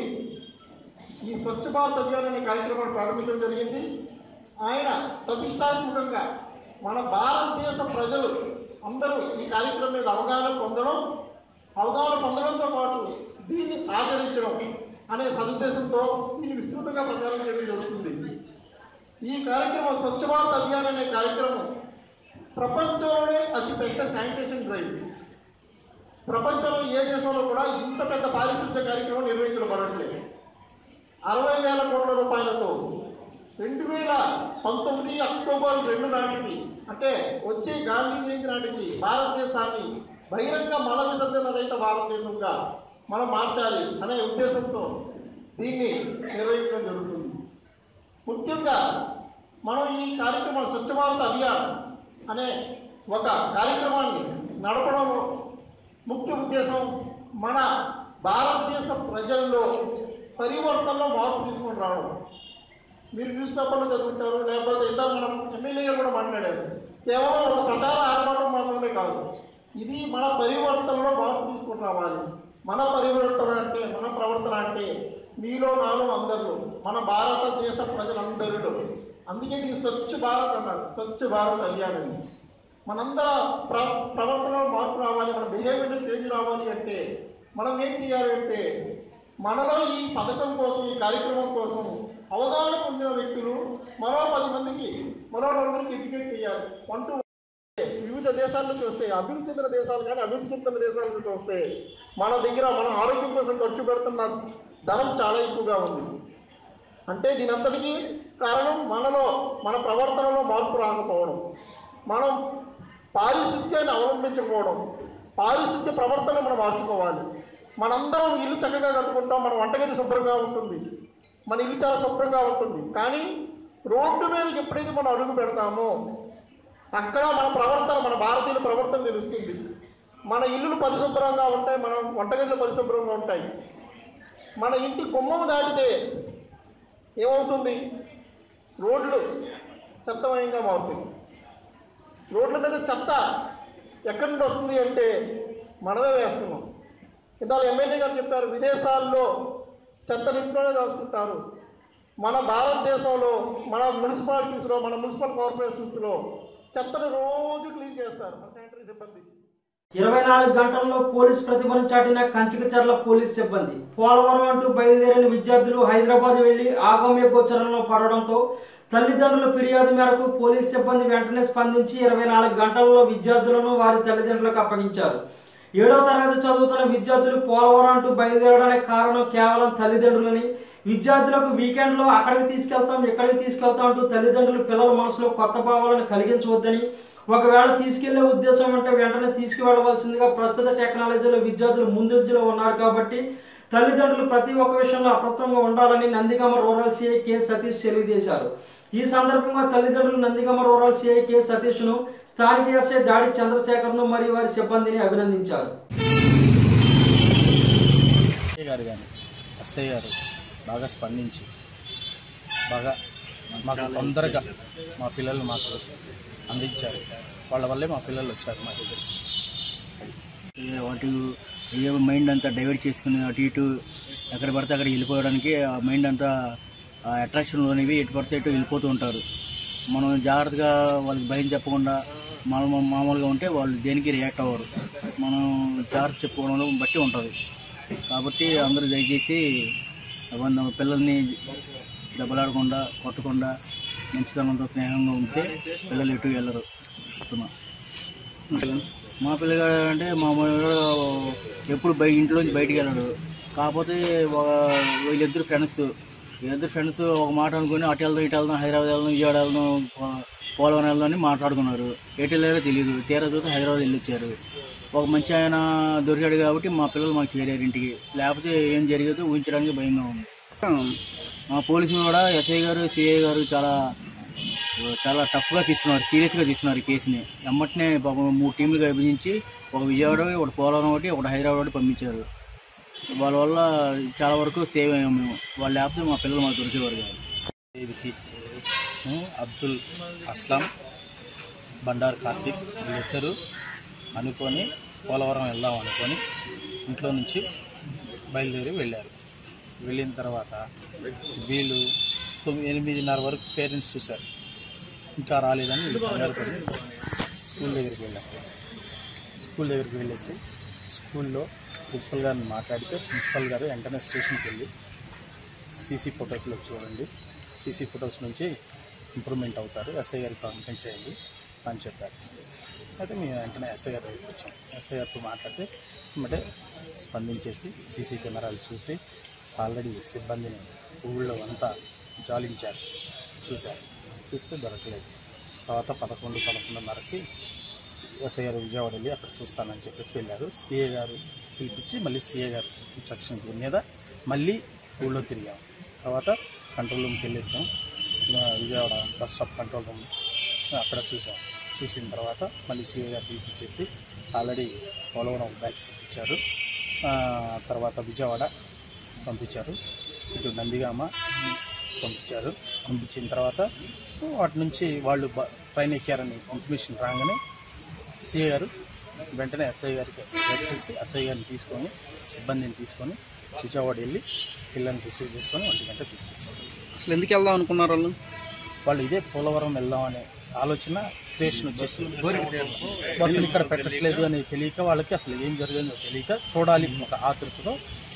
ఈ స్వచ్ఛ భారత్ అభియాన్ అనే కార్యక్రమాన్ని ప్రారంభించడం జరిగింది. ఆయన ప్రతిష్టాత్మకంగా మన భారతదేశ ప్రజలు అందరూ ఈ కార్యక్రమం మీద అవగాహన పొందడం, అవగాహన పొందడంతో పాటు దీన్ని ఆచరించడం అనే సదుద్దేశంతో దీన్ని విస్తృతంగా ప్రచారం చేయడం జరుగుతుంది. ఈ కార్యక్రమం స్వచ్ఛ భారత్ అభియాన్ అనే కార్యక్రమం ప్రపంచంలోనే అతిపెద్ద శానిటేషన్ డ్రైవ్. ప్రపంచంలో ఏ దేశంలో కూడా ఇంత పెద్ద పారిశుద్ధ్య కార్యక్రమం నిర్వహించబడట్లేదు. అరవై వేల కోట్ల రూపాయలతో రెండు వేల పంతొమ్మిది అక్టోబర్ రెండు నాటికి అంటే వచ్చే గాంధీ జయంతి నాటికి భారతదేశాన్ని బహిరంగ మల విసర్జన రహిత భారతదేశంగా మనం మార్చాలి అనే ఉద్దేశంతో దీన్ని నిర్వహించడం జరుగుతుంది. ముఖ్యంగా మనం ఈ కార్యక్రమం స్వచ్ఛ భారత్ అభియాన్ అనే ఒక కార్యక్రమాన్ని నడపడం ముఖ్య ఉద్దేశం మన భారతదేశ ప్రజల్లో పరివర్తనలో మార్పు తీసుకొని రావడం. మీరు న్యూస్ పేపర్లో చదువుకుంటారు, లేకపోతే ఇతర మనం ఎమ్మెల్యే కూడా మాట్లాడారు. కేవలం ఒక ప్రచార ఆర్భాటం మాత్రమే కాదు, ఇది మన పరివర్తనలో మార్పు తీసుకొని రావాలి. మన పరివర్తన అంటే మన ప్రవర్తన అంటే మీలో నాలో అందరిలో మన భారతదేశ ప్రజలందరిలో. అందుకే దీన్ని స్వచ్ఛ భారత్ అన్నారు, స్వచ్ఛ భారత్ అయ్యానని. మనందర ప్ర ప్రవర్తనలో మార్పు రావాలి, మన బిహేవియర్ చేంజ్ రావాలి అంటే మనం ఏం చేయాలి అంటే మనలో ఈ పథకం కోసం, ఈ కార్యక్రమం కోసం అవగాహన పొందిన వ్యక్తులు మరో పది మందికి మరో నలుగురికి ఎడ్యుకేట్ చేయాలి. వన్ టు వివిధ దేశాల్లో చూస్తే, అభివృద్ధి చెందిన దేశాలు కానీ అభివృద్ధి చెందిన దేశాలను చూస్తే మన దగ్గర మన ఆరోగ్యం కోసం ఖర్చు పెడుతున్న ధనం చాలా ఎక్కువగా ఉంది. అంటే దీనంతటికీ కారణం మనలో మన ప్రవర్తనలో మార్పు రాకపోవడం, మనం పారిశుద్ధ్యాన్ని అవలంబించకపోవడం. పారిశుద్ధ్య ప్రవర్తన మనం మార్చుకోవాలి. మనందరం ఇల్లు చక్కగా కట్టుకుంటాం, మన వంటగది శుభ్రంగా ఉంటుంది, మన ఇల్లు చాలా శుభ్రంగా ఉంటుంది. కానీ రోడ్డు మీదకి ఎప్పుడైతే మనం అడుగు పెడతామో అక్కడ మన ప్రవర్తన, మన భారతీయుల ప్రవర్తన తెలుస్తుంది. మన ఇల్లులు పరిశుభ్రంగా ఉంటాయి, మన వంటగదులు పరిశుభ్రంగా ఉంటాయి. మన ఇంటి గుమ్మం దాటితే ఏమవుతుంది? రోడ్లు చెత్తమయంగా మారుతాయి. రోడ్ల మీద చెత్త ఎక్కడి నుండి వస్తుంది అంటే మనమే వేస్తున్నాం. ఇందాక ఎమ్మెల్యే గారు చెప్పారు, విదేశాల్లో చెత్త ఇంట్లోనే దాచుకుంటారు. మన భారతదేశంలో మన మున్సిపాలిటీస్లో, మన మున్సిపల్ కార్పొరేషన్స్లో చెత్తను రోజు క్లీన్ చేస్తారు మన శానిటరీ సిబ్బంది. ఇరవై నాలుగు గంటల్లో పోలీస్ ప్రతిభను చాటిన కంచికచర్ల పోలీస్ సిబ్బంది. పోలవరం అంటూ బయలుదేరిన విద్యార్థులు హైదరాబాద్ వెళ్లి ఆగమ్య గోచరంలో పడడంతో తల్లిదండ్రుల ఫిర్యాదు మేరకు పోలీస్ సిబ్బంది వెంటనే స్పందించి ఇరవై నాలుగు గంటల్లో విద్యార్థులను వారి తల్లిదండ్రులకు అప్పగించారు. ఏడవ తరగతి చదువుతున్న విద్యార్థులు పోలవరం అంటూ బయలుదేరడానికి కారణం కేవలం తల్లిదండ్రులని. విద్యార్థులకు వీకెండ్లో అక్కడికి తీసుకెళ్తాం, ఇక్కడికి తీసుకెళ్తాం అంటూ తల్లిదండ్రులు పిల్లల మనసులో కొత్త భావాలను కలిగించవద్దని, ఒకవేళ తీసుకెళ్లే ఉద్దేశం ఉంటే వెంటనే తీసుకువెళ్లవలసిందిగా ప్రస్తుత టెక్నాలజీలో విద్యార్థులు ముందంజలో ఉన్నారు కాబట్టి తల్లిదండ్రులు ప్రతి ఒక్క విషయంలో అప్రమత్తంగా ఉండాలని Nandigama rural CI K Satish తెలియజేశారు. ఈ సందర్భంగా తల్లిదండ్రులు నందిగామ రూరల్ సిఐ కె సతీష్ను, స్థానిక ఎస్ఐ దాడి చంద్రశేఖర్ను మరియు వారి సిబ్బందిని అభినందించారు. గారు కానీ ఎస్ఐ గారు బాగా స్పందించి బాగా మాకు తొందరగా మా పిల్లలు మాకు అందించారు. వాళ్ళ వల్లే మా పిల్లలు వచ్చారు మా దగ్గరికి. వాటి ఏ మైండ్ అంతా డైవర్ట్ చేసుకుని అటు ఇటు ఎక్కడ పడితే అక్కడ వెళ్ళిపోవడానికి ఆ మైండ్ అంతా అట్రాక్షన్లోనివి ఎటు పడితే ఇటు వెళ్ళిపోతూ ఉంటారు. మనం జాగ్రత్తగా వాళ్ళకి భయం చెప్పకుండా మనం మామూలుగా ఉంటే వాళ్ళు దేనికి రియాక్ట్ అవ్వరు. మనం జాగ్రత్త చెప్పుకోవడంలో బట్టి ఉంటుంది. కాబట్టి అందరూ దయచేసి పిల్లల్ని దెబ్బలాడకుండా, కొట్టకుండా, మంచితనంతో స్నేహంగా ఉంటే పిల్లలు ఎటు వెళ్ళరు. మా పిల్లగాడు అంటే మా ఎప్పుడు బయట ఇంట్లోంచి బయటికి వెళ్ళడు. కాకపోతే వీళ్ళిద్దరు ఫ్రెండ్స్ వీళ్ళిద్దరు ఫ్రెండ్స్ ఒక మాట అనుకుని అటు వెళ్దాం, ఇటు వెళ్దాం, హైదరాబాద్ వెళ్దాం, విజయవాడ వెళ్దాం, పోలవరం వెళ్దాం అని మాట్లాడుకున్నారు. ఎటు వెళ్ళారో తెలియదు. తీరా చూస్తే హైదరాబాద్ వెళ్ళి వచ్చారు. ఒక మంచి ఆయన దొరికాడు కాబట్టి మా పిల్లలు మాకు చేరారు ఇంటికి. లేకపోతే ఏం జరిగేదో ఊహించడానికి భయంగా ఉంది. మా పోలీసులు కూడా ఎస్ఐ గారు, సిఐ గారు చాలా చాలా టఫ్గా తీసుకున్నారు, సీరియస్గా తీసుకున్నారు ఈ కేసుని. ఎమ్మటనే పాపం మూడు టీంలుగా విభజించి ఒక విజయవాడ, ఒకటి పోలవరం, ఒకటి ఒకటి హైదరాబాద్ ఒకటి పంపించారు. వాళ్ళ వల్ల చాలా వరకు సేవ్ అయ్యాము మేము. వాళ్ళు లేకపోతే మా పిల్లలు మాకు దొరికేవారు కాదు. వీరికి అబ్దుల్ అస్లాం, బండారు కార్తిక్ వీళ్ళిద్దరూ అనుకొని పోలవరం వెళ్దాం అనుకొని ఇంట్లో నుంచి బయలుదేరి వెళ్ళారు. వెళ్ళిన తర్వాత వీళ్ళు తొమ్మిది ఎనిమిదిన్నర వరకు పేరెంట్స్ చూశారు. ఇంకా రాలేదని వీళ్ళు కంగారు పడి స్కూల్ దగ్గరికి వెళ్ళారు. స్కూల్ దగ్గరికి వెళ్ళేసి స్కూల్లో ప్రిన్సిపల్ గారిని మాట్లాడితే ప్రిన్సిపల్ గారు వెంటనే స్టేషన్కి వెళ్ళి సీసీ ఫొటోస్లో చూడండి, సీసీ ఫొటోస్ నుంచి ఇంప్రూవ్మెంట్ అవుతారు, ఎస్ఐ గారికి కంప్లైంట్ చేయండి అని చెప్పారు. అయితే మేము వెంటనే ఎస్ఐ గారి దగ్గరికి వచ్చాం. ఎస్ఐ గారితో మాట్లాడితే అంటే స్పందించేసి సీసీ కెమెరాలు చూసి ఆల్రెడీ సిబ్బందిని ఊళ్ళో అంతా జాలించారు, చూశారు. చూస్తే దొరకలేదు. తర్వాత పదకొండు పదకొండున్నరకి ఎస్ఐ గారు విజయవాడ వెళ్ళి అక్కడ చూస్తానని చెప్పేసి వెళ్ళారు. సిఏ గారు పిలిపించి మళ్ళీ సిఏ గారు ఇన్స్ట్రక్షన్ మీద మళ్ళీ ఊళ్ళో తిరిగాం. తర్వాత కంట్రోల్ రూమ్కి వెళ్ళేసాం. Vijayawada bus stop control room అక్కడ చూసాం. చూసిన తర్వాత మళ్ళీ సిఏ గారు పిలిపించేసి ఆల్రెడీ పోలవరం బ్యాచ్ పంపించారు. తర్వాత విజయవాడ పంపించారు, ఇటు నందిగామ పంపించారు. పంపించిన తర్వాత వాటి నుంచి వాళ్ళు ట్రైన్ ఎక్కారని ఇన్ఫర్మేషన్ రాగానే సిఏ గారు వెంటనే ఎస్ఐ గారికి వచ్చేసి ఎస్ఐ గారిని తీసుకొని సిబ్బందిని తీసుకొని విజయవాడ వెళ్ళి పిల్లల్ని రిసీవ్ చేసుకొని ఒంటి గంట తీసుకొచ్చేస్తారు. అసలు ఎందుకు వెళ్దాం అనుకున్నారు వాళ్ళు? వాళ్ళు ఇదే పోలవరం వెళ్దాం అనే ఆలోచన క్రియేషన్ వచ్చేసింది. బస్సులు ఇక్కడ పెట్టట్లేదు అని తెలియక వాళ్ళకి అసలు ఏం జరిగిందో తెలియక చూడాలి ఒక ఆతృతతో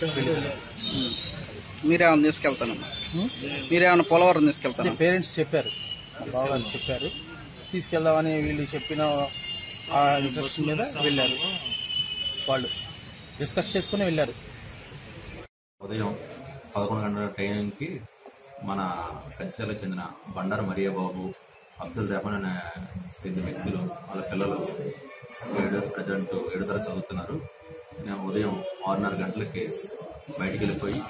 మీరేమన్నా తీసుకెళ్తానమ్మా? మీరేమన్నా పోలవరం తీసుకెళ్తాను? పేరెంట్స్ చెప్పారు, మా బావగారు చెప్పారు తీసుకెళ్దామని. వీళ్ళు చెప్పిన ఆ ఇంట్రెస్ట్ మీద వెళ్ళారు, వాళ్ళు డిస్కస్ చేసుకుని వెళ్ళారు. ఉదయం పదకొండు గంటల ట్రైన్కి మన కంచిసర్లకు చెందిన బండారు మరియా బాబు, అబ్దుల్ రెహమాన్ అనే ఇద్దరు వ్యక్తులు వాళ్ళ పిల్లలు ఏడు ప్రజెంట్ ఏడు తరగతి చదువుతున్నారు. నేను ఉదయం ఆరున్నర గంటలకి బయటికి వెళ్ళిపోయి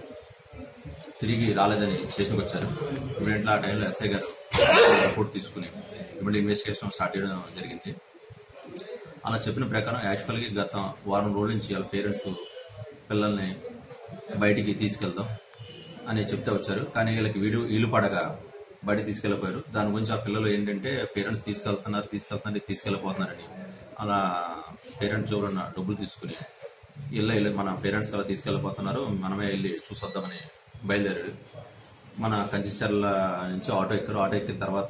తిరిగి రాలేదని స్టేషన్కి వచ్చారు. ఇమీడియట్లీ ఆ టైంలో ఎస్ఐ గారు రిపోర్ట్ తీసుకుని ఇమీడియట్ ఇన్వెస్టిగేషన్ స్టార్ట్ చేయడం జరిగింది. అలా చెప్పిన ప్రకారం యాక్చువల్గా గత వారం రోజుల నుంచి వాళ్ళ పేరెంట్స్ పిల్లల్ని బయటికి తీసుకెళ్దాం అని చెప్తే వచ్చారు. కానీ వీళ్ళకి వీడు వీలు పడగా బయట తీసుకెళ్ళిపోయారు. దాని గురించి ఆ పిల్లలు ఏంటంటే పేరెంట్స్ తీసుకెళ్తున్నారు తీసుకెళ్తున్నారు తీసుకెళ్ళిపోతున్నారని అలా పేరెంట్స్ జోబులో డబ్బులు తీసుకుని ఇళ్ళ ఇల్లు మన పేరెంట్స్ అలా తీసుకెళ్ళిపోతున్నారు, మనమే వెళ్ళి చూసొద్దామని బయలుదేరాడు. మన కంచిచర్ల నుంచి ఆటో ఎక్కారు. ఆటో ఎక్కిన తర్వాత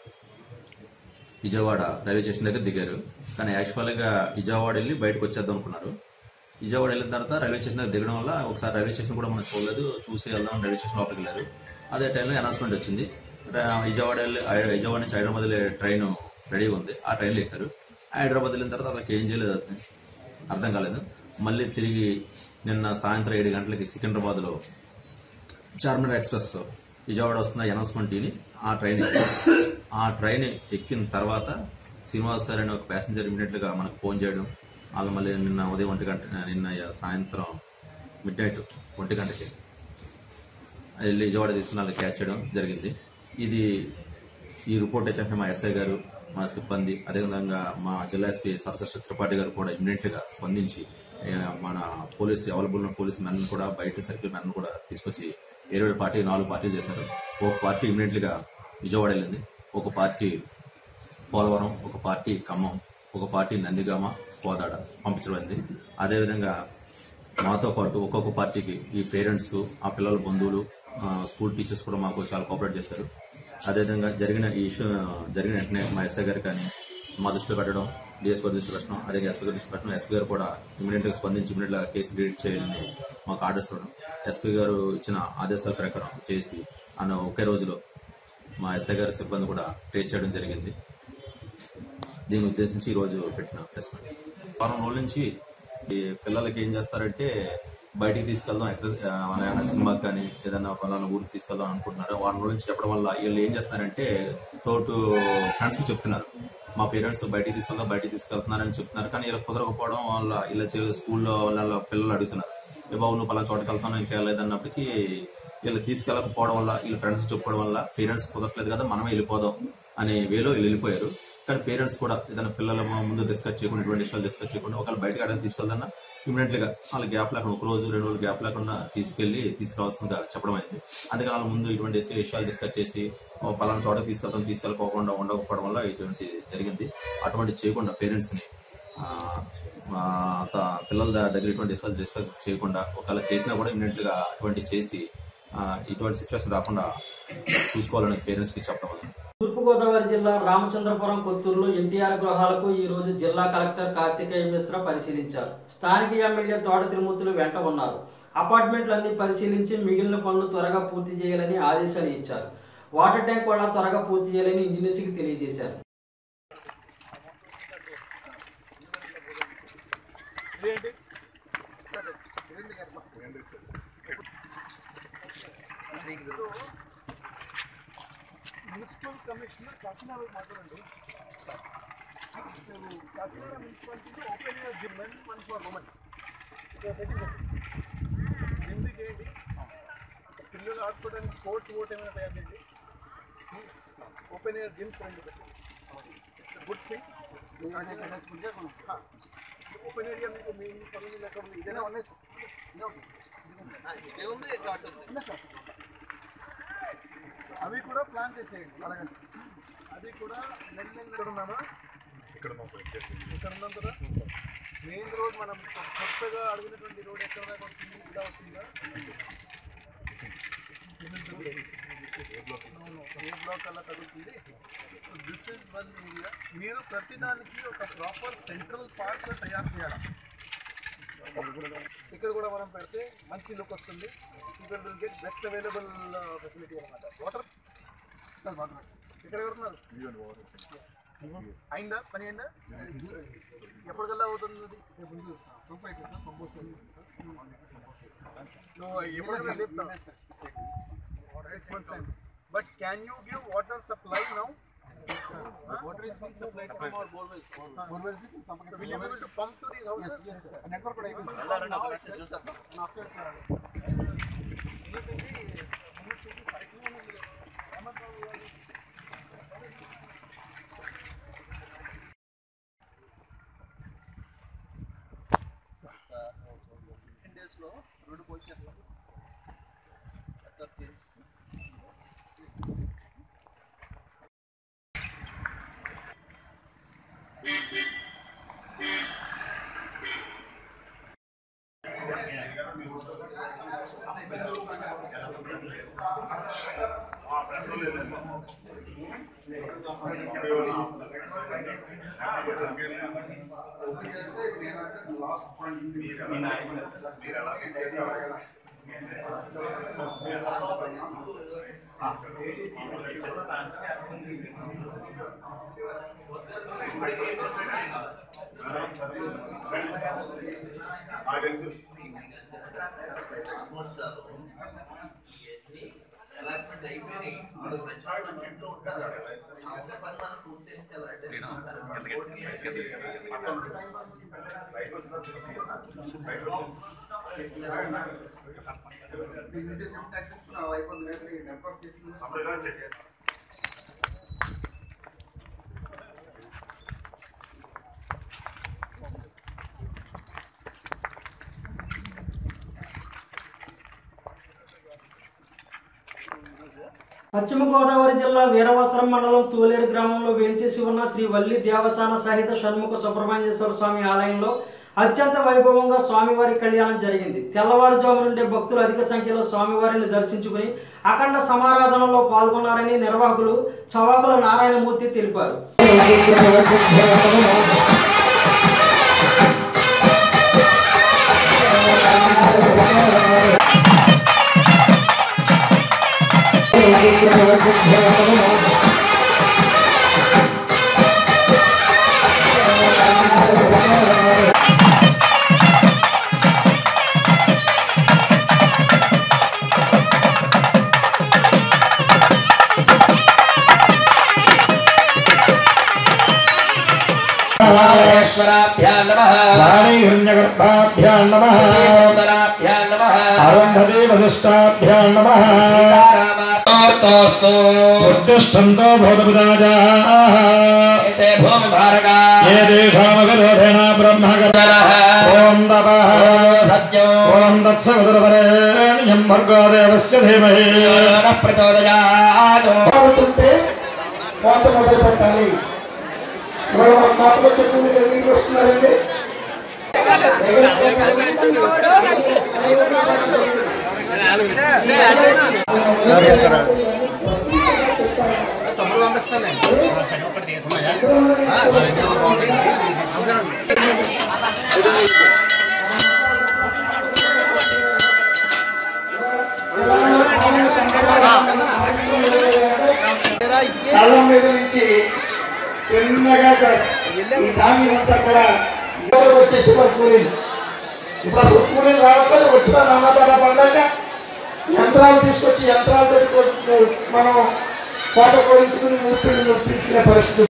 విజయవాడ రైల్వే స్టేషన్ దగ్గర దిగారు. కానీ యాక్చువల్గా విజయవాడ వెళ్ళి బయటకు వచ్చేద్దాం అనుకున్నారు. విజయవాడ వెళ్ళిన తర్వాత రైల్వే స్టేషన్ దగ్గర దిగడం వల్ల ఒకసారి రైల్వే స్టేషన్ కూడా మనం చూడలేదు, చూసి వెళ్దాం రైల్వే స్టేషన్ లోపలికి వెళ్ళారు. అదే టైంలో అనౌన్స్మెంట్ వచ్చింది, విజయవాడ వెళ్ళి విజయవాడ నుంచి హైదరాబాద్ వెళ్ళే ట్రైన్ రెడీగా ఉంది. ఆ ట్రైన్లో ఎక్కారు. హైదరాబాద్ వెళ్ళిన తర్వాత వాళ్ళకి ఏం చేయలేదు, అర్థం కాలేదు. మళ్ళీ తిరిగి నిన్న సాయంత్రం ఏడు గంటలకి సికింద్రాబాద్లో చార్మినార్ ఎక్స్ప్రెస్ విజయవాడ వస్తున్న అనౌన్స్మెంట్ విని ఆ ట్రైన్ ఆ ట్రైన్ ఎక్కిన తర్వాత శ్రీనివాస్ సార్ అనే ఒక ప్యాసింజర్ ఇమీడియట్గా మనకు ఫోన్ చేయడం, వాళ్ళు మళ్ళీ నిన్న ఉదయం ఒంటి గంట నిన్న సాయంత్రం మిడ్ నైట్ ఒంటి గంటకి వెళ్ళి విజయవాడ తీసుకుని వాళ్ళు క్యాచ్ చేయడం జరిగింది. ఇది ఈ రిపోర్ట్ వచ్చేసిన మా ఎస్ఐ గారు, మా సిబ్బంది, అదేవిధంగా మా జిల్లా ఎస్పీ సరస్వతి త్రిపాఠి గారు కూడా ఇమీడియట్గా స్పందించి మన పోలీసు అవైలబుల్ ఉన్న పోలీసు మెన్ కూడా బయట సర్కిల్ మెన్ కూడా తీసుకొచ్చి ఇరవై పార్టీ నాలుగు పార్టీలు చేశారు. ఒక పార్టీ ఇమీడియట్గా విజయవాడ వెళ్ళింది, ఒక పార్టీ పోలవరం, ఒక పార్టీ ఖమ్మం, ఒక పార్టీ నందిగామ, కోదాడ పంపించబడింది. అదేవిధంగా మాతో పాటు ఒక్కొక్క పార్టీకి ఈ పేరెంట్స్, ఆ పిల్లల బంధువులు, స్కూల్ టీచర్స్ కూడా మాకు చాలా కోఆపరేట్ చేశారు. అదేవిధంగా జరిగిన ఈ ఇష్యూ జరిగిన వెంటనే మా ఎస్ఐ గారు కానీ మా దృష్టిలో పెట్టడం, డిఎస్పీ గారి దృష్టి పెట్టడం, అదే ఎస్పీ గారి దృష్టి పెట్టడం, ఎస్పీ గారు కూడా ఇమీడియట్గా స్పందించి ఇమీడియట్గా కేసు క్రియేట్ చేయాలని మాకు ఆర్డర్స్ ఇవ్వడం, ఎస్పీ గారు ఇచ్చిన ఆదేశాల ప్రకారం చేసి అన్న ఒకే రోజులో మా ఎస్ఐ గారి సిబ్బంది కూడా ట్రీట్ చేయడం జరిగింది. దీన్ని ఉద్దేశించి ఈరోజు పెట్టిన ప్రెస్ మీట్. వారం రోజుల నుంచి ఈ పిల్లలకి ఏం చేస్తారంటే బయటికి తీసుకెళ్దాం, ఎక్కడ సినిమాకి కానీ ఏదైనా పలానా ఊరికి తీసుకెళ్దాం అనుకుంటున్నారు. వారం రోజుల నుంచి చెప్పడం వల్ల వీళ్ళు ఏం చేస్తున్నారంటే తోటు ఫ్రెండ్స్ చెప్తున్నారు, మా పేరెంట్స్ బయటికి తీసుకెళ్దాం బయటికి తీసుకెళ్తున్నారని చెప్తున్నారు. కానీ ఇలా కుదరకపోవడం వల్ల ఇలా స్కూల్లో వాళ్ళ పిల్లలు అడుగుతున్నారు, ఏ బాబు నువ్వు పలానా చోటకి వెళ్తాను ఇంకా లేదన్నప్పటికీ వీళ్ళు తీసుకెళ్ళకపోవడం వల్ల వీళ్ళ ఫ్రెండ్స్ చెప్పుకోవడం వల్ల పేరెంట్స్ కుదరట్లేదు కదా మనమే వెళ్ళిపోదాం అనే వేలో వీళ్ళు వెళ్ళిపోయారు. కానీ పేరెంట్స్ కూడా ఏదైనా పిల్లల ముందు డిస్కస్ చేయకుండా ఇటువంటి విషయాలు డిస్కస్ చేయకుండా ఒకవేళ బయటకు ఆడని తీసుకెళ్దన్నా ఇమీడియట్ గా వాళ్ళ గ్యాప్ లేకుండా ఒక రోజు రెండు రోజులు గ్యాప్ లేకుండా తీసుకెళ్లి తీసుకురావాల్సిందిగా చెప్పడం అయింది. అందుకని వాళ్ళ ముందు ఇటువంటి విషయాలు డిస్కస్ చేసి పలానా చోటకి తీసుకెళ్తాం తీసుకెళ్ళిపోకుండా ఉండకపోవడం వల్ల ఇటువంటి జరిగింది. అటువంటి చేయకుండా పేరెంట్స్ ని పిల్లల దగ్గర ఇటువంటి విషయాలు డిస్కస్ చేయకుండా ఒకవేళ చేసినా కూడా ఇమీడియట్ గా అటువంటి చేసి ఇటువంటి సిచ్యువేషన్ రాకుండా చూసుకోవాలని పేరెంట్స్ కి చెప్పడం అయింది. తూర్పుగోదావరి జిల్లా రామచంద్రపురం కొత్తూరులో ఎన్టీఆర్ గృహాలకు ఈ రోజు జిల్లా కలెక్టర్ కార్తికేయ మిశ్రా పరిశీలించారు. స్థానిక ఎమ్మెల్యే తోట తిరుమూర్తులు వెంట ఉన్నారు. అపార్ట్మెంట్లన్నీ పరిశీలించి మిగిలిన పనులు త్వరగా పూర్తి చేయాలని ఆదేశాలు ఇచ్చారు. వాటర్ ట్యాంక్ కూడా త్వరగా పూర్తి చేయాలని ఇంజనీర్స్కి తెలియజేశారు. మున్సిపల్ కమిషనర్ కాకినాడ మాట్లాడండి. కాకినాడ మున్సిపాలిటీలో open gym and one for women జిమ్ది చేయండి. పిల్లలు ఆడుకోవడానికి కోర్ట్ ఓట్ ఏమైనా తయారు చేయండి. ఓపెన్ ఎయిర్ జిమ్స్ రెండు పెట్టండి. Good thing. ఓపెన్ ఏరియా మీకు మీ పనులు లేక ఇదేనా ఉన్నాయి అవి కూడా ప్లాన్ చేసేయండి. అడగండి. అది కూడా నెల ఉన్నామా ఇక్కడ ఇక్కడ ఉన్నాం కదా. మెయిన్ రోడ్ మనం కొత్తగా అడిగినటువంటి రోడ్ ఎక్కడ దాకా వస్తుంది? ఇలా వస్తుందా? This is the place. A block అలా తగ్గుతుంది. So this is one area. మీరు ప్రతిదానికి ఒక ప్రాపర్ సెంట్రల్ పార్క్ తయారు చేయాలి. ఇక్కడ కూడా మనం పెడితే మంచి లుక్ వస్తుంది. People will get best available facility అనమాట. వాటర్ సార్ వాటర్ ఇక్కడ ఎవరున్నారు? అయిందా పని అయిందా? ఎప్పటికల్లా అవుతుంది? సిక్స్ మంత్స్ అయింది. But can you give water supply now? Water is being supplied from our borewells. Borewells being supplied. Will you be able to pump to these houses? Yes, yes, yes. Network could even now itself. After fifteen days lo road పోయి చేస్తాం. పశ్చిమ గోదావరి జిల్లా వీరవసరం మండలం తూలేరు గ్రామంలో వేంచేసి ఉన్న శ్రీ వల్లి దేవసాన సహిత షణ్ముఖ సుబ్రహ్మణ్యేశ్వర స్వామి ఆలయంలో అత్యంత వైభవంగా స్వామివారి కళ్యాణం జరిగింది. తెల్లవారుజాము నుండే భక్తులు అధిక సంఖ్యలో స్వామివారిని దర్శించుకుని అఖండ సమారాధనలో పాల్గొన్నారని నిర్వాహకులు చవాకుల నారాయణమూర్తి తెలిపారు. वाणेश्वराभ्यां नमः वाणीहिरण्यगर्भाभ्यां नमः श्रीमोदराभ्यां नमः अरुन्धती वसिष्ठाभ्यां नमः सीतारामास्तु उत्तिष्ठन्तो भूतपिताजाः एते भूमिभारकाः ये देशामगरोधेन ब्रह्मकरः ॐ तपः सत्यो ॐ तत्सवितुर्वरेण्यं भर्गो देवस्य धीमहि न प्रचोदयात् కోత మొదలు పెట్టాలి. మాటలో చెప్పింది ఎదురు వస్తున్నారండి. తమ్ముడు పంపిస్తానే కళ్ళం మీద నుంచి చిన్నగా ఈ దాని అంతా కూడా వచ్చేసి కూలీలు ఇప్పుడు అసలు కూలీలు రావట్లేదు. వచ్చిన అన్నదాన పండాక యంత్రాలు తీసుకొచ్చి యంత్రాలతో మనం కోట కోయించుకుని మూర్తిని ముప్పించిన పరిస్థితి.